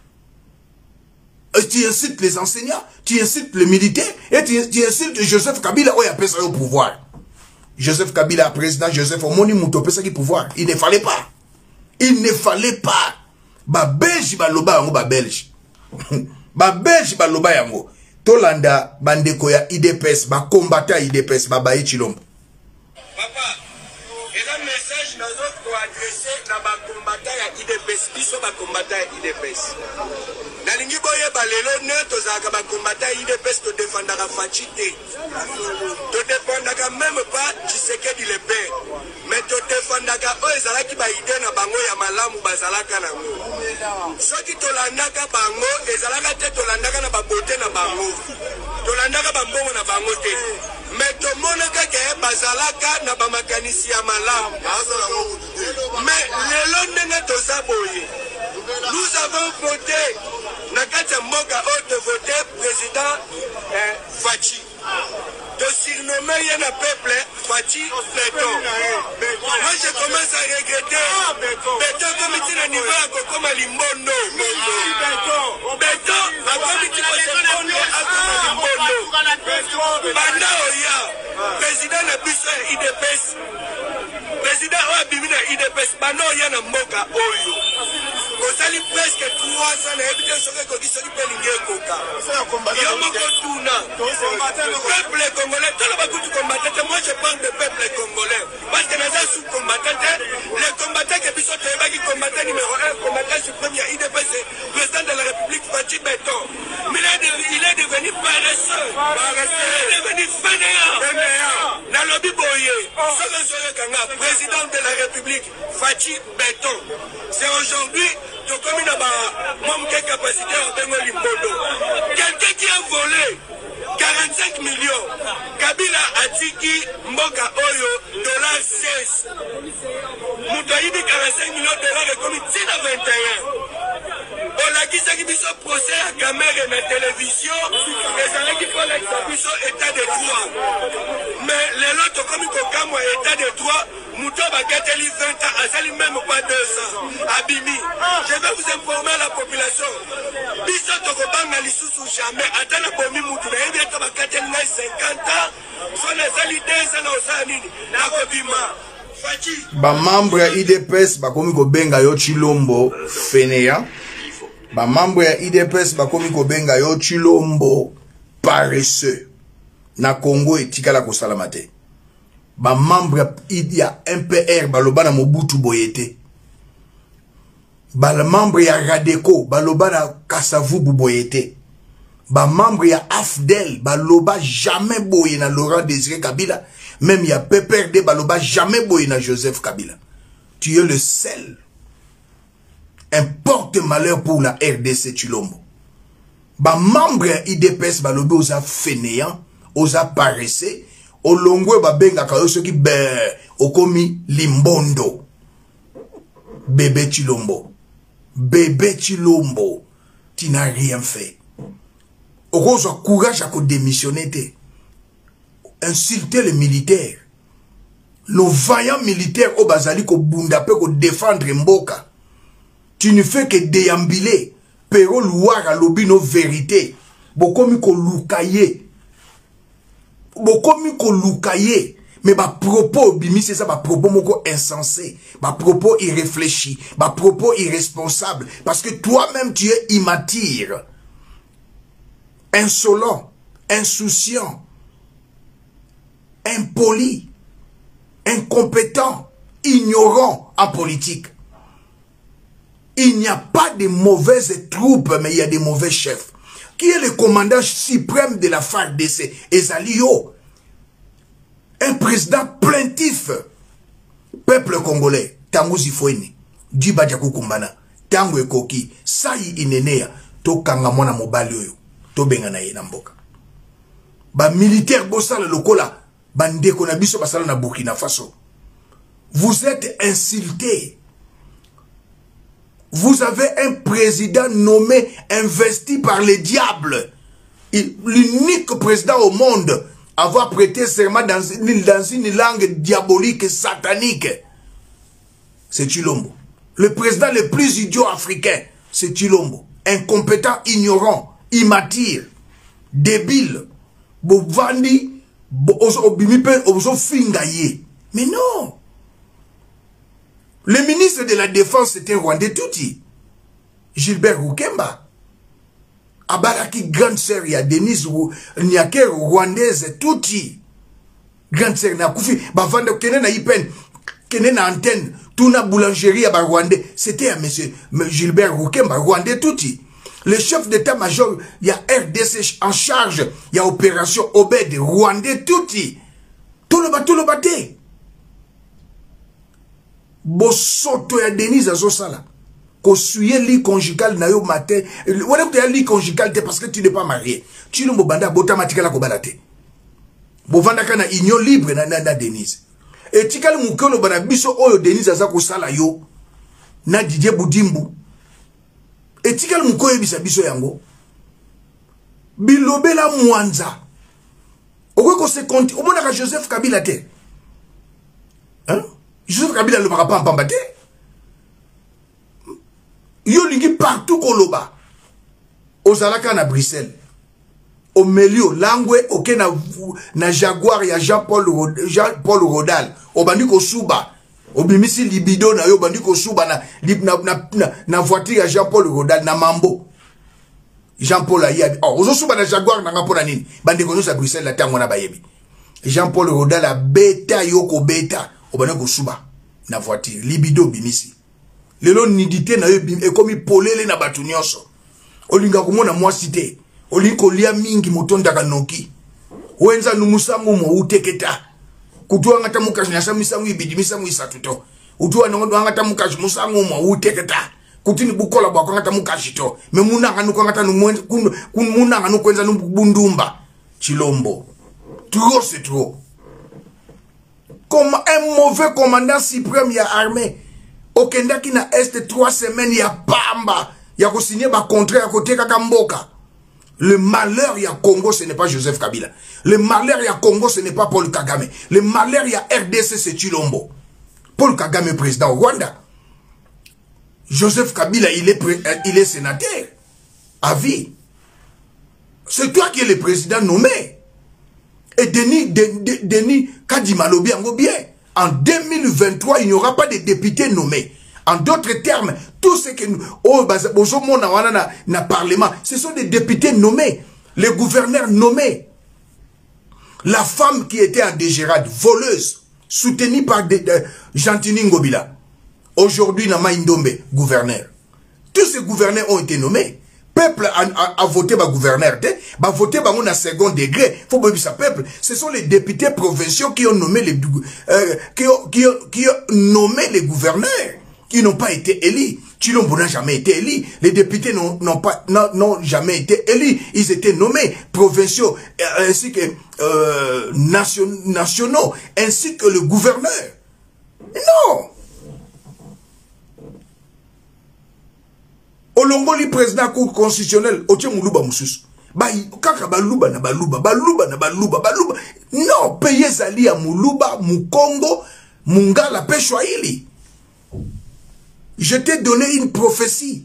E: Et tu insultes les enseignants, tu insultes les militaires, et tu, tu insultes Joseph Kabila, où il appelle ça au pouvoir. Joseph Kabila, président Joseph Omoni Moutopé, ça qui pouvoir. Il ne fallait pas. Il ne fallait pas. Ba belge ba loba yango ba belge. Ba belge ba loba yango. Tolanda bandeko ya I D P S ba combattant I D P S ba baye Chilombo.
F: Papa, et un message dans notre pour adresser na ba combattant ya I D P S, biso ba combattant ya I D P S. Na lingi boye ba lelo ne tozaka ba combattant ya I D P S to défendra Fachité. To défendra même pas Tshisekedi le père. Mais to défendaka o ezalaki ba idée na bango ya malamu bazalaka na ngo. Soki to landaka bango ezalaka te to landaka na ba beauté na bango. tolandaka bambongo na bango te mais tomonaka ke bazalaka na bamakanisi ya malamu mais lelo ndenge toza boye nous avons voté na kati ya mboka oyo tovote président eh, Fachi de surnommer Yana Peuple Fachi Béton. Moi je commence à regretter Béton comme il est niveau à Kokoma Limbondo. Béton a comme il est à Kokoma Limbondo. Banda Oya, président de Bissau I D P S, président Oya Bimina I D P S, Banda Oya na Mboka Oyo. Kozali presque trois ans na ebite soke kodisa ki pelinge koka. Yo moko tuna. Peuple congolais, tout le monde combattant. Moi je parle de peuple congolais. Parce que nous sommes sous-combattants. Les combattants qui sont qui combattant numéro un, combattant suprême, il y a I D P S, président de la République, Fachi Béton. Mais il est devenu paresseux. Il est devenu fainéant. Dans le biboye, président de la République, Fachi Béton. C'est aujourd'hui, tu comme une capacité en Bengo Limbondo. Quelqu'un qui a volé quarante-cinq millions. Kabila Atiki Mboka Oyo, dollar seize. Moutaïbi quarante-cinq millions de dollars comme Tina vingt et un. On a dit ça qui sont procès à caméra et la télévision. Et ça qui font l'examen état de droit. Mais les lots comme il y état de droit. Mouton va gâter vingt ans, à même pas deux cents. Abimi, je vais vous informer la population. Biso Tokobanga Lissousou jamais. Attends la bombe Moutou, et bien va gâter cinquante ans. Son azalité, ça n'a pas nini. Nakobima.
E: Ba membre ya I D P S bakomi ko benga yo Chilombo Fenea. Ba membre ya I D P S bakomi ko benga yo Chilombo paresseux. Na Congo etikala ko salamate. Ba membre ya M P R baloba na Mobutu Boyete. Ba membre ya Radeko baloba na Kasavubu Boyete. Ba membre ya Afdel baloba jamais boye na Laurent Désiré Kabila. Même ya P P R D baloba jamais boye na Joseph Kabila. Tu es le seul. Un porte-malheur pour la R D C Chilombo. Ba membre ya I D P S baloba oza fainéant, oza paressé. Olongwe babenga kayo soki be okomi Limbondo. Bébé Chilombo. Bébé Chilombo. Tu n'as rien fait. Oko so courage à démissionner. Insulter les militaires. Le vaillant militaire au Bazali ko bunda pe ko défendre Mboka. Tu ne fais que déambuler. Pero louar à l'obino vérité. Bokomi ko loukaye. Bokomi ko loukaye. Mais ma propos bimi c'est ça, ma propos moko insensé, ma propos irréfléchi, ma propos irresponsable, parce que toi-même tu es immature, insolent, insouciant, impoli, incompétent, ignorant en politique. Il n'y a pas de mauvaises troupes, mais il y a des mauvais chefs. Qui est le commandant suprême de la F A R D C? Ezalio. Un président plaintif. Peuple congolais. Tango Zifoini. Djiba Diakou Kumbana. Tango Ekoki. Sayi Inenea. To Kangamona Mobali Oyo. To Bengana Yenamboka. Ba militaire bossala lokola. Bande Konabiso basala na Burkina Faso. Vous êtes insultés. Vous avez un président nommé, investi par les diables. L'unique président au monde à avoir prêté serment dans, dans une langue diabolique et satanique. C'est Chilombo. Le président le plus idiot africain, c'est Chilombo. Incompétent, ignorant, immature, débile. Bovandi, mais non. Le ministre de la Défense était Rwandais Touti. Gilbert Rukemba. Abaraki grande sœur ya Denise Nyake Rwandaise Touti. Grande sœur na Koufi. Bavanda kene na Ipen. Kene na antenne. Tuna boulangerie à Rwandais. C'était à monsieur Gilbert Rukemba, Rwandais Touti. Le chef d'état-major, il y a R D C en charge. Il y a opération Obed, Rwandais Touti. Tout le bas, tout le bâté. Bosoto ya Denise Azosala. Qu'on suye lit conjugal na yo matin. Voilà que tu as lit conjugal parce que tu n'es pas marié. Tu ne m'obanda bota matika la kobalate. Bovanda kana union libre na na Denise. Et tikal mukolo bana biso oyo Denise aza ko sala yo. Na Didier Boudimbu. Et tikal mukoyo bisa biso yango. Bilobela Mwanza. Oko ko se compte. Au mona Joseph Kabila te. Hein? Joseph Kabila le mara pas en pambate. Yo lingi partout koloba. Ozalaka na Bruxelles. Au milieu, langwe oke na na Jaguar ya Jean-Paul Jean-Paul Rodal. Obandi ko suba. Obimisi libido na yo bandi ko suba na na na, na, na voiture ya Jean-Paul Rodal na Mambo. Jean-Paul ayi. Oh, ozo suba na Jaguar na ngapona nini? Bandi ko sa Bruxelles la tango na bayebi. Jean-Paul Rodal a beta yoko beta. Obandi ko suba na voiture libido bimisi. Lelo nidité na yo e komi polele na batu nyonso. Olinga komona mwasite. Olinko lia mingi motonda kanoki. Wenza numusangu mo uteketa. Kutua ngata mukaji na samisangu ibidi misangu isatuto. Utua nongo ngata mukaji musangu mo uteketa. Kutini bukola bwa ngata mukaji to. Me muna nganu ngata numwenza kun kun muna nganu kwenza numbundumba. Chilombo. Trop c'est trop. Comme un mauvais commandant suprême ya armée. Okenda ki na est trois semaines ya pamba. Ya ko signer ba contrat ya côté kakamboka. Le malheur ya Congo ce n'est pas Joseph Kabila. Le malheur ya Congo ce n'est pas Paul Kagame. Le malheur ya R D C c'est Chilombo. Paul Kagame président au Rwanda. Joseph Kabila il est il est sénateur à vie. C'est toi qui es le président nommé. Et Denis Denis, Denis Kadima Lobi en bien. En deux mille vingt-trois, il n'y aura pas de députés nommés. En d'autres termes, tout ce que nous... Oh, na parlement, ce sont des députés nommés. Les gouverneurs nommés. La femme qui était en dégérade, voleuse, soutenue par de, de, Gentini Ngobila. Aujourd'hui, Nama Indombe, gouverneur. Tous ces gouverneurs ont été nommés. Peuple a, a, a voté par gouverneur, a voté par un second degré. Faut pas dire ça, peuple. Ce sont les députés provinciaux qui ont nommé les, euh, qui ont, qui ont, qui ont nommé les gouverneurs. Ils n'ont pas été élus. Chilombo n'a jamais été élu. Les députés n'ont pas, n'ont jamais été élus. Ils étaient nommés provinciaux, ainsi que, euh, nation, nationaux, ainsi que le gouverneur. Non! Olongoli président cour constitutionnel otie muluba mususu ba kaka baluba na baluba baluba na baluba baluba non payer zali ya muluba mukongo mungala peshwa ili. Je t'ai donné une prophétie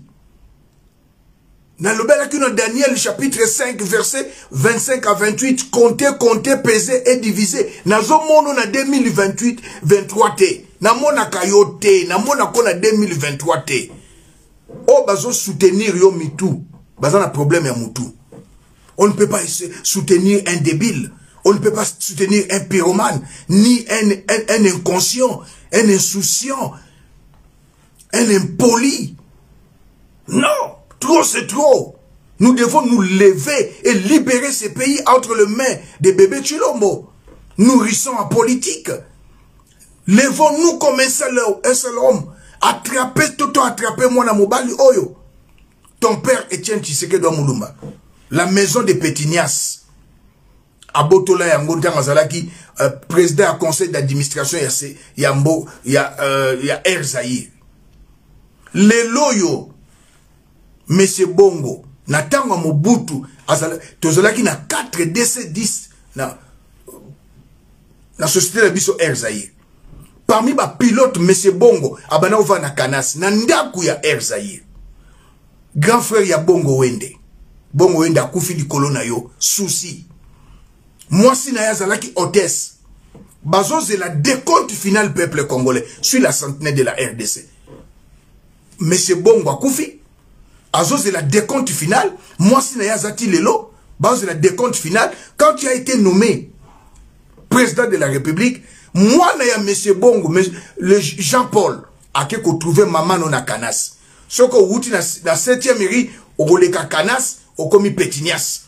E: dans le Belakino Daniel chapitre cinq verset vingt-cinq à vingt-huit. Comptez, comptez, peser et diviser. Nazo mono na deux mille vingt-huit vingt-trois t na mona kayote na mona kona deux mille vingt-trois t. Oh, bazo soutenir yo mitou. Bazo na problème ya moutou. On ne peut pas soutenir un débile. On ne peut pas soutenir un pyromane. Ni un, un, un inconscient. Un insouciant. Un impoli. Non. Trop c'est trop. Nous devons nous lever et libérer ces pays entre les mains des bébés Chilombo. Nourrissons en politique. Levons-nous comme un seul, un seul homme. Attrapez, tout attrapez moi na mobali oyo. Ton père Etienne Tshisekedi Mulumba. La maison de Pétinias. Abotola yango ntanga zalaki euh, président du conseil d'administration ya se yambo ya euh, ya Air Zaïre. Le loyo Monsieur Bongo na tanga Mobutu azala tozalaki na quatre D C dix na na société de biso Air Zaïre. Parmi les pilotes, M. Bongo, abana ova na Kanas, na ndaku ya Air Zaïre. Grand frère ya Bongo Wende. Bongo Wende akufi di kolona yo, souci. Moi si na ya zalaki hôtesse. Bazo c'est la décompte final peuple congolais sur la centenaire de la R D C. M. Bongo akufi. Azo c'est la décompte finale. Moi si na ya zati lelo, bazo c'est la décompte finale. Quand tu as été nommé président de la République, moi, na M. Bongo, le Jean-Paul, a que trouvé maman non à Kanas. Ce que vous dites dans la septième mairie, au Goleka Kanas, au commis Pétinias.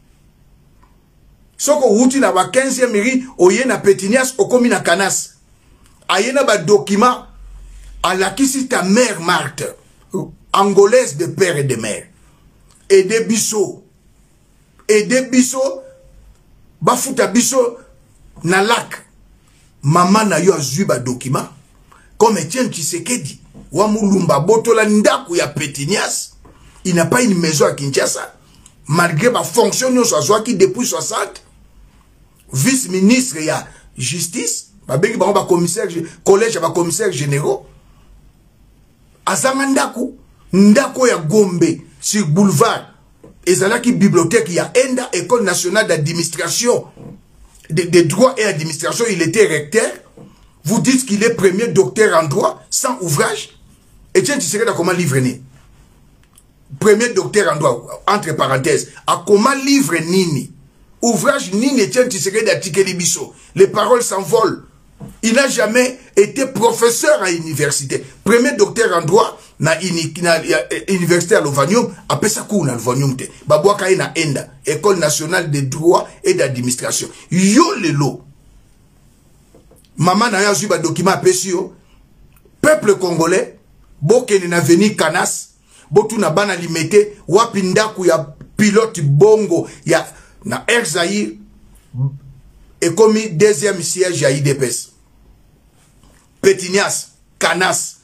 E: Ce que vous dites dans la quinzième mairie, au Yena Pétinias, au commis na Kanas. A Yena ba document, à la qui si ta mère Marthe. angolaise de père et de mère. Et des bisso. Et des bisso. Bafuta bisso. Na lac. Maman na yo azui ba document. Comme Etienne Tshisekedi. Wamulumba botola ndaku ya Pétinias. Il n'a pas une maison à Kinshasa. Malgré ma fonction, nous sommes qui depuis soixante. Vice-ministre, il y a justice. Il y a commissaire, collège, il y a commissaire généraux. Azanga ndaku. Ndaku ya Gombe. Sur boulevard. Et là qui bibliothèque, il y a Enda, École nationale d'administration. Des de droits et administration. Il était recteur. Vous dites qu'il est premier docteur en droit, sans ouvrage. Et tiens, tu sais comment livrer né. Premier docteur en droit, entre parenthèses, à comment livre Nini. Ouvrage Nini, tiens, tu sais d'article Libiso. Les paroles s'envolent. Il n'a jamais été professeur à l'université. Premier docteur en droit, na université à l'Ovanium, après ça, kou na l'Ovanium te. Babouaka na Enda, École nationale de droit et d'administration. Yo lelo. Maman na ya zuba document pesio. Peuple congolais, bokene na veni Canas. Botu na bana limete wapindaku ya pilote bongo ya na Air Zaïre et commis deuxième siège à I D P S. Pétinias, Canas,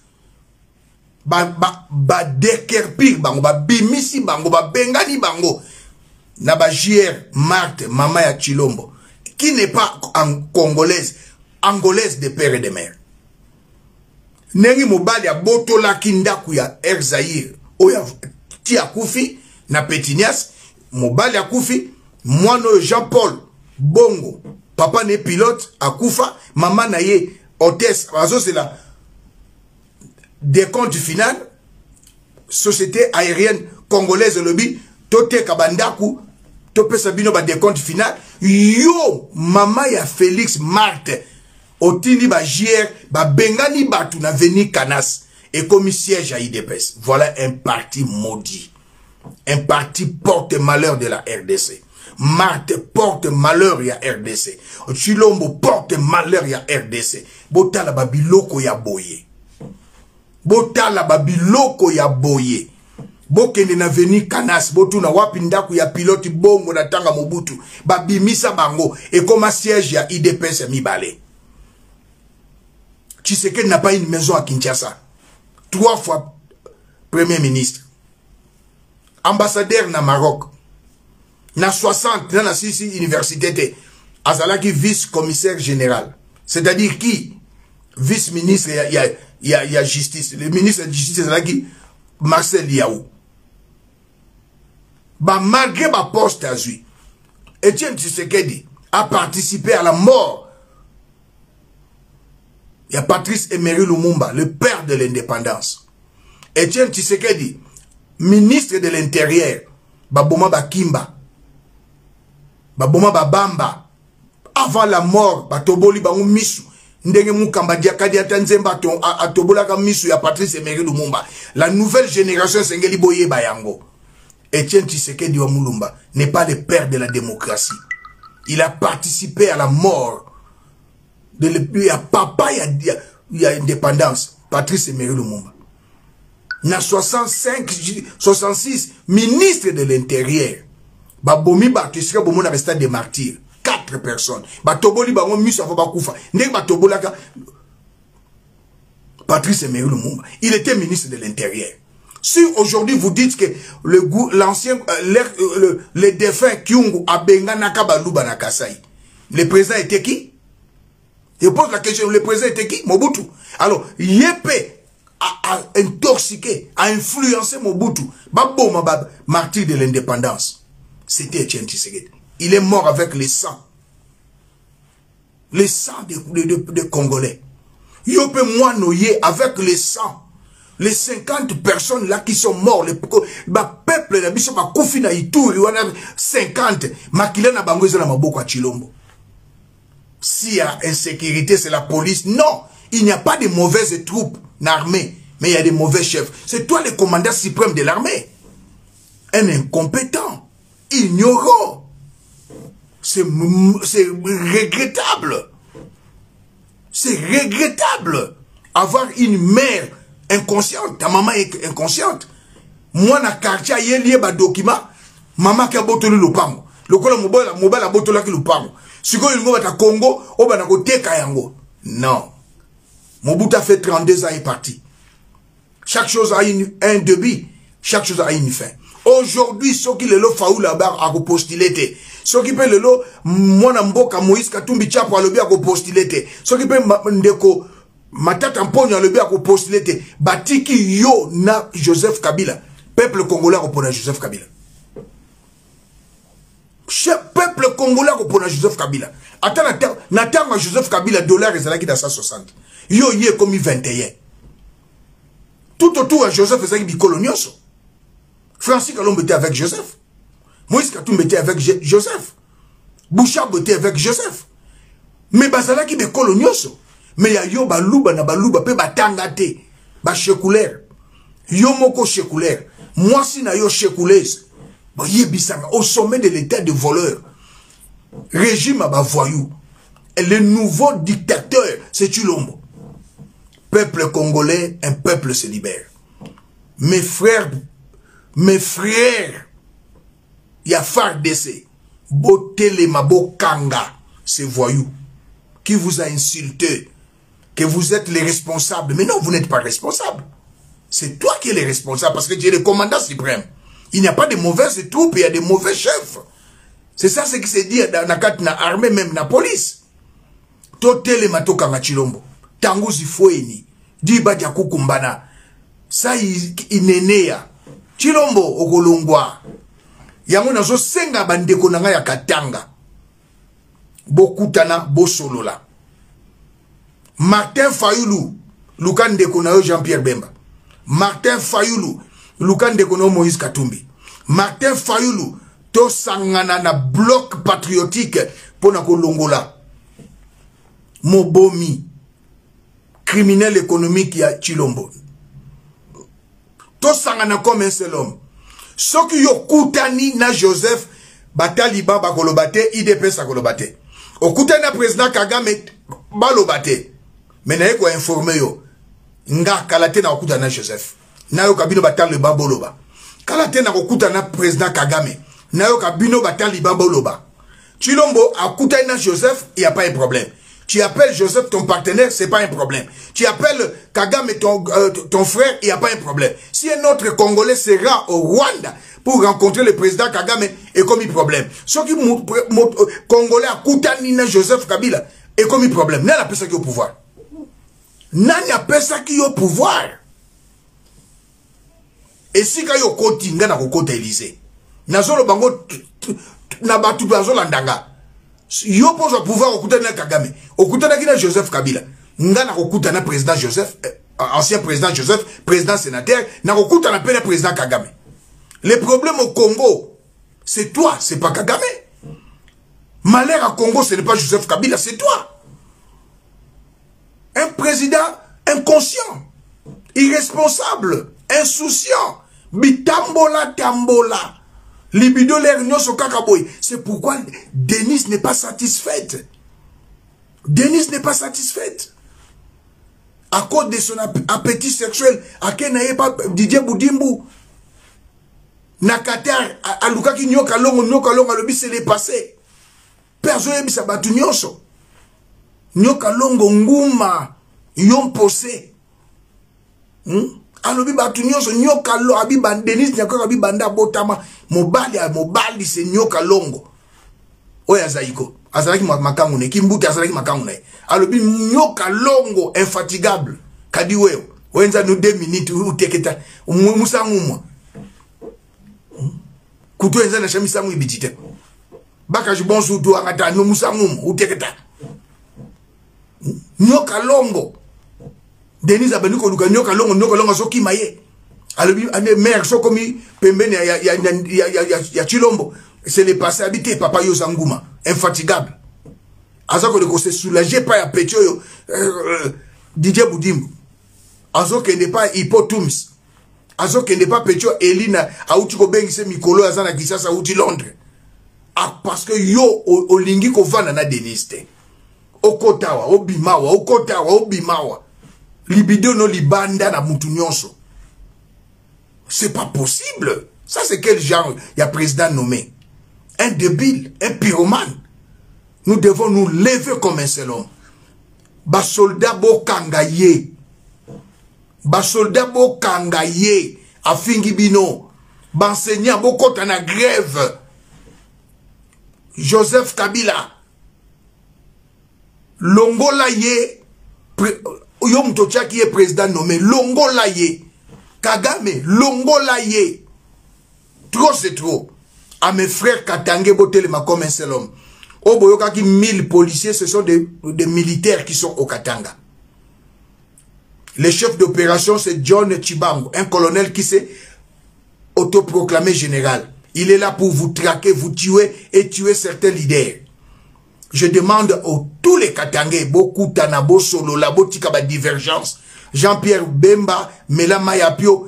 E: ba ba ba dekerpir bango ba bimisi bango ba bengani bango na ba J R Marthe maman ya Chilombo qui n'est pas en congolaise, angolaise de père et de mère. Nengi mobali ya botola kindaku ya Air Zaïre. Oya ti akufi na Pétinias mobali akufi mwano Jean-Paul bongo papa ne pilote akufa maman na ye hôtesse azo c'est la décompte final société aérienne congolaise lobby tote kabandaku topesa bino ba décompte final yo maman ya Félix Marthe otindi ba J R ba bengani batu na veni Canas et comme siège à I D P S. Voilà un parti maudit. Un parti porte malheur de la R D C. Marthe porte malheur ya R D C. Chilombo porte malheur ya R D C. Bota la babiloko ya boye. Bota la babiloko ya boye. Bokende na veni Canas. Botu na wapindaku ya pilote bongo na tanga Mobutu. Babimisa bango. Et comme siège ya I D P S mibale. Tshisekedi n'a pas une maison à Kinshasa. Trois fois premier ministre. Ambassadeur na Maroc. Na soixante, na sisi université. Azalaki vice-commissaire général. C'est-à-dire qui? Vice-ministre, il y a, y, a, y a justice. Le ministre de justice, Azalaki Marcel Yaou. Bah, malgré ma poste à lui, Etienne Tshisekedi a participé à la mort. Il y a Patrice Emery Lumumba, le père de l'indépendance. Etienne Tshisekedi, ministre de l'Intérieur, Baboma Bakimba, Baboma Babamba, avant la mort, Batoboli Bangou Misu, Ndenge Mukamba Diakadi Atanzemba, Atobola Misu, il y a Patrice Emery Lumumba. La nouvelle génération Sengeli Boye Bayango. Etienne Tshisekedi Wamulumba n'est pas le père de la démocratie. Il a participé à la mort. De il y a papa, il y a, il y a indépendance. Patrice Emery Lumumba. Il y a soixante-cinq, soixante-six ministres de l'Intérieur. Babomi Batisra Bomona resta des martyrs. Quatre personnes. Batoboli Bango Musa Bakoufa. Nek Batobolaka. Patrice Emery Lumumba. Il était ministre de l'Intérieur. Si aujourd'hui vous dites que le l'ancien, euh, le, le défunt Kyungu Abenga Nakabaluba Nakasai, le président était qui? Je pose la question, le président était qui? Mobutu. Alors, Yépé a, a intoxiqué, a influencé Mobutu. Babo Mabab, martyr de l'indépendance. C'était Etienne Tshisekedi. Il est mort avec le sang. Le sang des de, de, de Congolais. Yopé Moinoye avec le sang. Les cinquante personnes là qui sont morts, le peuple, la biso ba kufi na Ituri, on a cinquante, makila na bangoza na maboko a Chilombo. S'il y a insécurité, c'est la police. Non, il n'y a pas de mauvaises troupes d'armée, mais il y a des mauvais chefs. C'est toi le commandant suprême de l'armée. Un incompétent, ignorant. C'est regrettable. C'est regrettable. Avoir une mère inconsciente, ta maman est inconsciente. moi na quartier ye lié ba document mama ki abotoli lopango lokola mobala mobala botola ki lopango sikoyo lingo bata Congo o bana ko teka yango non. Mobutu a fait trente-deux ans et est parti. Chaque chose a une, un début, chaque chose a une fin. Aujourd'hui, ceux qui le lo faou là-bas à postulé. Ceux qui peut le lo mwana mboka Moïse Katumbi Chapo a le bien à postulé. Ceux qui peut ndeko Matata Mponyo a le bien à postulé. Batiki yo na Joseph Kabila. Peuple congolais repona Joseph Kabila. Peuple congolais repona Joseph Kabila. Attends, n'attends Joseph Kabila dollar et zalaki dans cent soixante. Yo yé comme vingt et un. Tout autour à Joseph et Zaki Bicolonioso. Francis Kalombe était avec Joseph. Moïse Katumbi était avec Joseph. Bouchard était avec Joseph. Mais Bazala qui Bicolonioso. Mais ya yo baluba na baluba pe batangate. Ba chekulaire. Yo moko chekulaire. Moi si na yo chekouleuse. Ba yé bisanga au sommet de l'état de voleur. Régime à ba voyou. Et le nouveau dictateur, c'est Tshilombo. Peuple congolais, un peuple se libère. Mes frères, mes frères, il y a F A R D C, Botele Mabo Kanga, ces voyous, qui vous a insulté, que vous êtes les responsables. Mais non, vous n'êtes pas responsables. C'est toi qui es le responsable, parce que tu es le commandant suprême. Il n'y a pas de mauvaises troupes, il y a de mauvais chefs. C'est ça ce qui se dit dans la armée, même dans la police. Totele Matoka Machilombo. Tanguzi Foueni, Diba Diakukumbana, ça inenea, Chilombo Ogolongwa, Yamuna zo senga bandeko nanga ya Katanga, Bokutana Bosolola, Martin Fayoulou, Lukan Dekonayo Jean-Pierre Bemba, Martin Fayoulou, Lukan Dekonayo Moïse Katumbi, Martin Fayoulou, to sangana na bloc patriotique pona Kolongola, Mobomi, criminel économique ya Tshilombo. To sangana comme un seul homme. Ce qui yo koutani na Joseph Bataliba bakolobate, I D P S bakolobate. O koutani na président Kagame balobate. Mais na yeko informé yo. Nga kalate na koutani na Joseph. Na yo kabino Bataliba boloba. Kalate na koutani na président Kagame. Na yo kabino Bataliba boloba. Tshilombo a koutani na Joseph, il n'y a pas un problème. Tu appelles Joseph ton partenaire, c'est pas un problème. Tu appelles Kagame ton, euh, ton frère, il n'y a pas un problème. Si un autre Congolais sera au Rwanda pour rencontrer le président Kagame, et comme il problème. Ce qui Congolais a Koutanina Joseph Kabila, et comme il problème. N'a pas ça qui est au pouvoir. N'a pas ça qui est au pouvoir. Et si quand il y a côté, il y a côté Élysée. Nazolo bango, nabatu bazo landanga. Yo pose au pouvoir au na Kagame, au na Joseph Kabila. Nga na na président Joseph, euh, ancien président Joseph, président sénateur, na na peine président Kagame. Le problème au Congo, c'est toi, c'est pas Kagame. Malheur à Congo, ce n'est pas Joseph Kabila, c'est toi. Un président inconscient, irresponsable, insouciant, bitambola tambola. Libido l'ernion sur Kakaboy. C'est pourquoi Denise n'est pas satisfaite. Denise n'est pas satisfaite. À cause de son appétit sexuel, à qui n'a pas Didier Boudimbu. Nakater, à Luka qui nyoka longo, nyoka longo, le bis c'est les passé. Personne n'a pas battu nyonso. Nyoka longo nguma, yon posé. Hmm? Alobi batu nyonso nyoka lo abi Denise nyako abi banda botama mobali ya mobali se nyoka longo oya zaiko azalaki makangu ne kimbuti azalaki makangu ne alobi nyoka longo infatigable kadi weo wenza no deux minutes uteketa musangu kutu wenza na shamisa mu ibitite baka jibonsu tu angata no musangu uteketa nyoka longo Denise Abeniko Luka nyoka longo nyoka longo soki maye. Alobi ane mère so komi pembeni ya ya ya ya ya Tshilombo. C'est le passé habité papa yo Zanguma, infatigable. Azako de ko se soulager pas ya petio yo Didier Boudimbu. Azoko n'est pas hypotums. Azoko n'est pas petio Elina auti ko bengise mikolo azana kisasa uti Londres. Ah parce que yo olingi ko vana na Denise te. Okotawa, obimawa, okotawa, obimawa. Libido no libanda na mutu nyonso. C'est pas possible. Ça, c'est quel genre? Il y a président nommé. Un débile, un pyromane. Nous devons nous lever comme un seul homme. Bas soldat bo kangaye. Bas soldat bo kangaye. A fingibino. Bas enseignant bo kota na grève. Joseph Kabila. Longola ye. Yom Tocha qui est président nommé. Longola ye. Kagame. Longola ye. Trop c'est trop. À mes frères Katangé Botelema comme un seul homme. Au Boyoka qui mille policiers, ce sont des, des militaires qui sont au Katanga. Le chef d'opération, c'est John Chibango, un colonel qui s'est autoproclamé général. Il est là pour vous traquer, vous tuer et tuer certains leaders. Je demande à tous les Katangais, beaucoup Tanabo, Solo, Labo, Tikaba Divergence, Jean-Pierre Bemba, Mela Mayapio,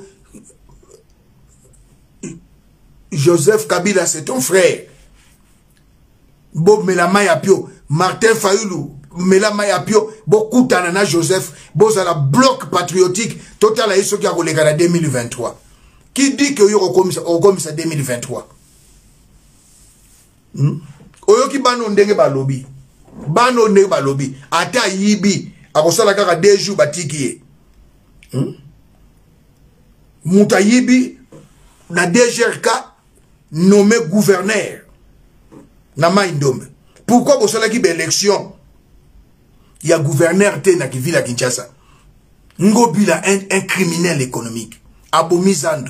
E: Joseph Kabila, c'est ton frère. Bob Mela Mayapio, Martin Fayoulou, Mela Mayapio, beaucoup Tanana Joseph, Boz à la bloc patriotique, total à ce qui a collégé en deux mille vingt-trois. Qui dit que vous avez commis en deux mille vingt-trois? Oyoki bano ndenge balobi. Bano ndenge balobi. Ata yibi. Akosala kaka deux jours batiki. Mouta yibi. Na D G R K nommé gouverneur. Na Maïndombe. Pourquoi vous savez qu'il y a élection? Il y a gouverneur te na Kivila Kinshasa. Ngobila un, un criminel économique. Abomizandu.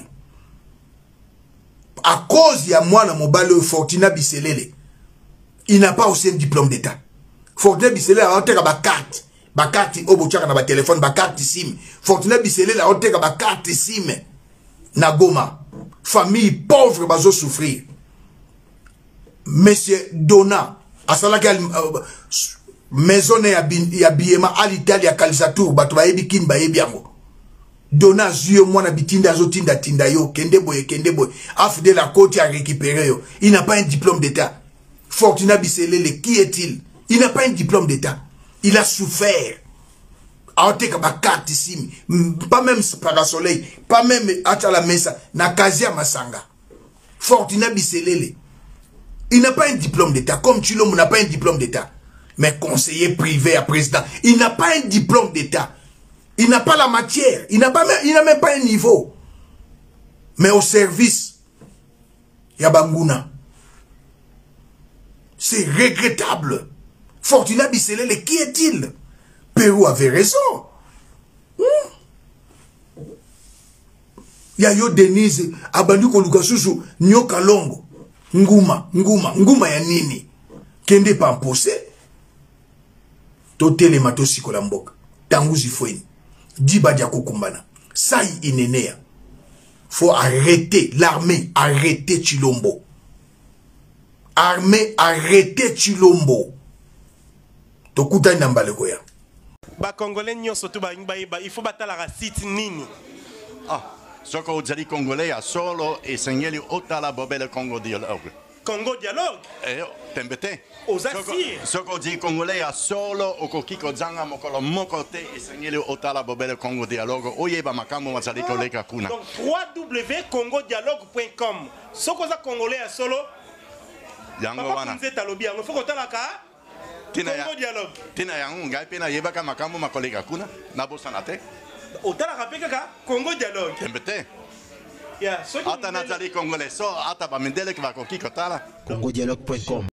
E: À cause il y a moi na mobile Fortina Biselele. Il n'a pas aussi un diplôme d'état. Fortina Biselele a ôté ba carte. Ba carte obochaka na ba téléphone, ba carte SIM. Fortina Biselele a ôté ba carte SIM. Na Goma. Famille pauvre bazo souffrir. Monsieur Dona, à Salaka, maison et habillement à l'Italie, à Calzatour, Batoua Ebikin, Baebiamo. Dona, Zio, moi, Nabitinda, Zotinda, Tindayo, Kendeboy, Kendeboy, Afde la côte à récupérer. Il n'a pas un diplôme d'état. Fortuna Bisselele, qui est-il? Il n'a pas un diplôme d'état. Il a souffert. Aote kaba carte ici, pas même Parasoleil, pas même Atala Mesa, Nakazia Masanga. Fortuna Bisselele. Il n'a pas un diplôme d'état, comme Chilom n'a pas un diplôme d'état. Mais conseiller privé à président, il n'a pas un diplôme d'état. Il n'a pas la matière, il n'a pas même, il n'a même pas un niveau. Mais au service, Yabanguna. C'est regrettable. Fortuna Bisselele, qui est-il? Pérou avait raison. Hmm. Yayo Denise, Abandu Kolukasusu, Nyoka Longo. Nguma, nguma, nguma ya nini? Kende pampose? Totele matosi kolamboka. Tanguzi fweni. Diba diako kumbana. Sai inenea. Faut arrêter l'armée, arrêter Chilombo. Armée, arrêter Chilombo. Tokuta ndambale goya.
G: Ba Congolais nyonso tu ba ngba il faut batala la site nini.
H: Ah. Soko ozali Congolais a solo e sengeli otala bobele Congo dialogue.
G: Congo dialogue?
H: Eh, tembete.
G: Osasi.
H: Soko ozali Congolais a solo okokiko zanga mokolo mokote e sengeli otala bobele Congo dialogue. Oyeba makambo mazali koleka kuna.
G: Donc w w w point congo dialogue point com. Soko oza Congolais a solo.
H: Yango wana.
G: Papa kunze talobi yango foko tala ka
H: Tina ya.
G: Congo dialogue.
H: Tina yango ngai pena yebaka makambo makoleka kuna na bosana te.
G: Otala kapeka ka Congo dialogue.
H: Tembete.
G: Ya, soki
H: ata nazali Congolais so ata ba mendele kwa kokiko tala.
C: congo dialogue point com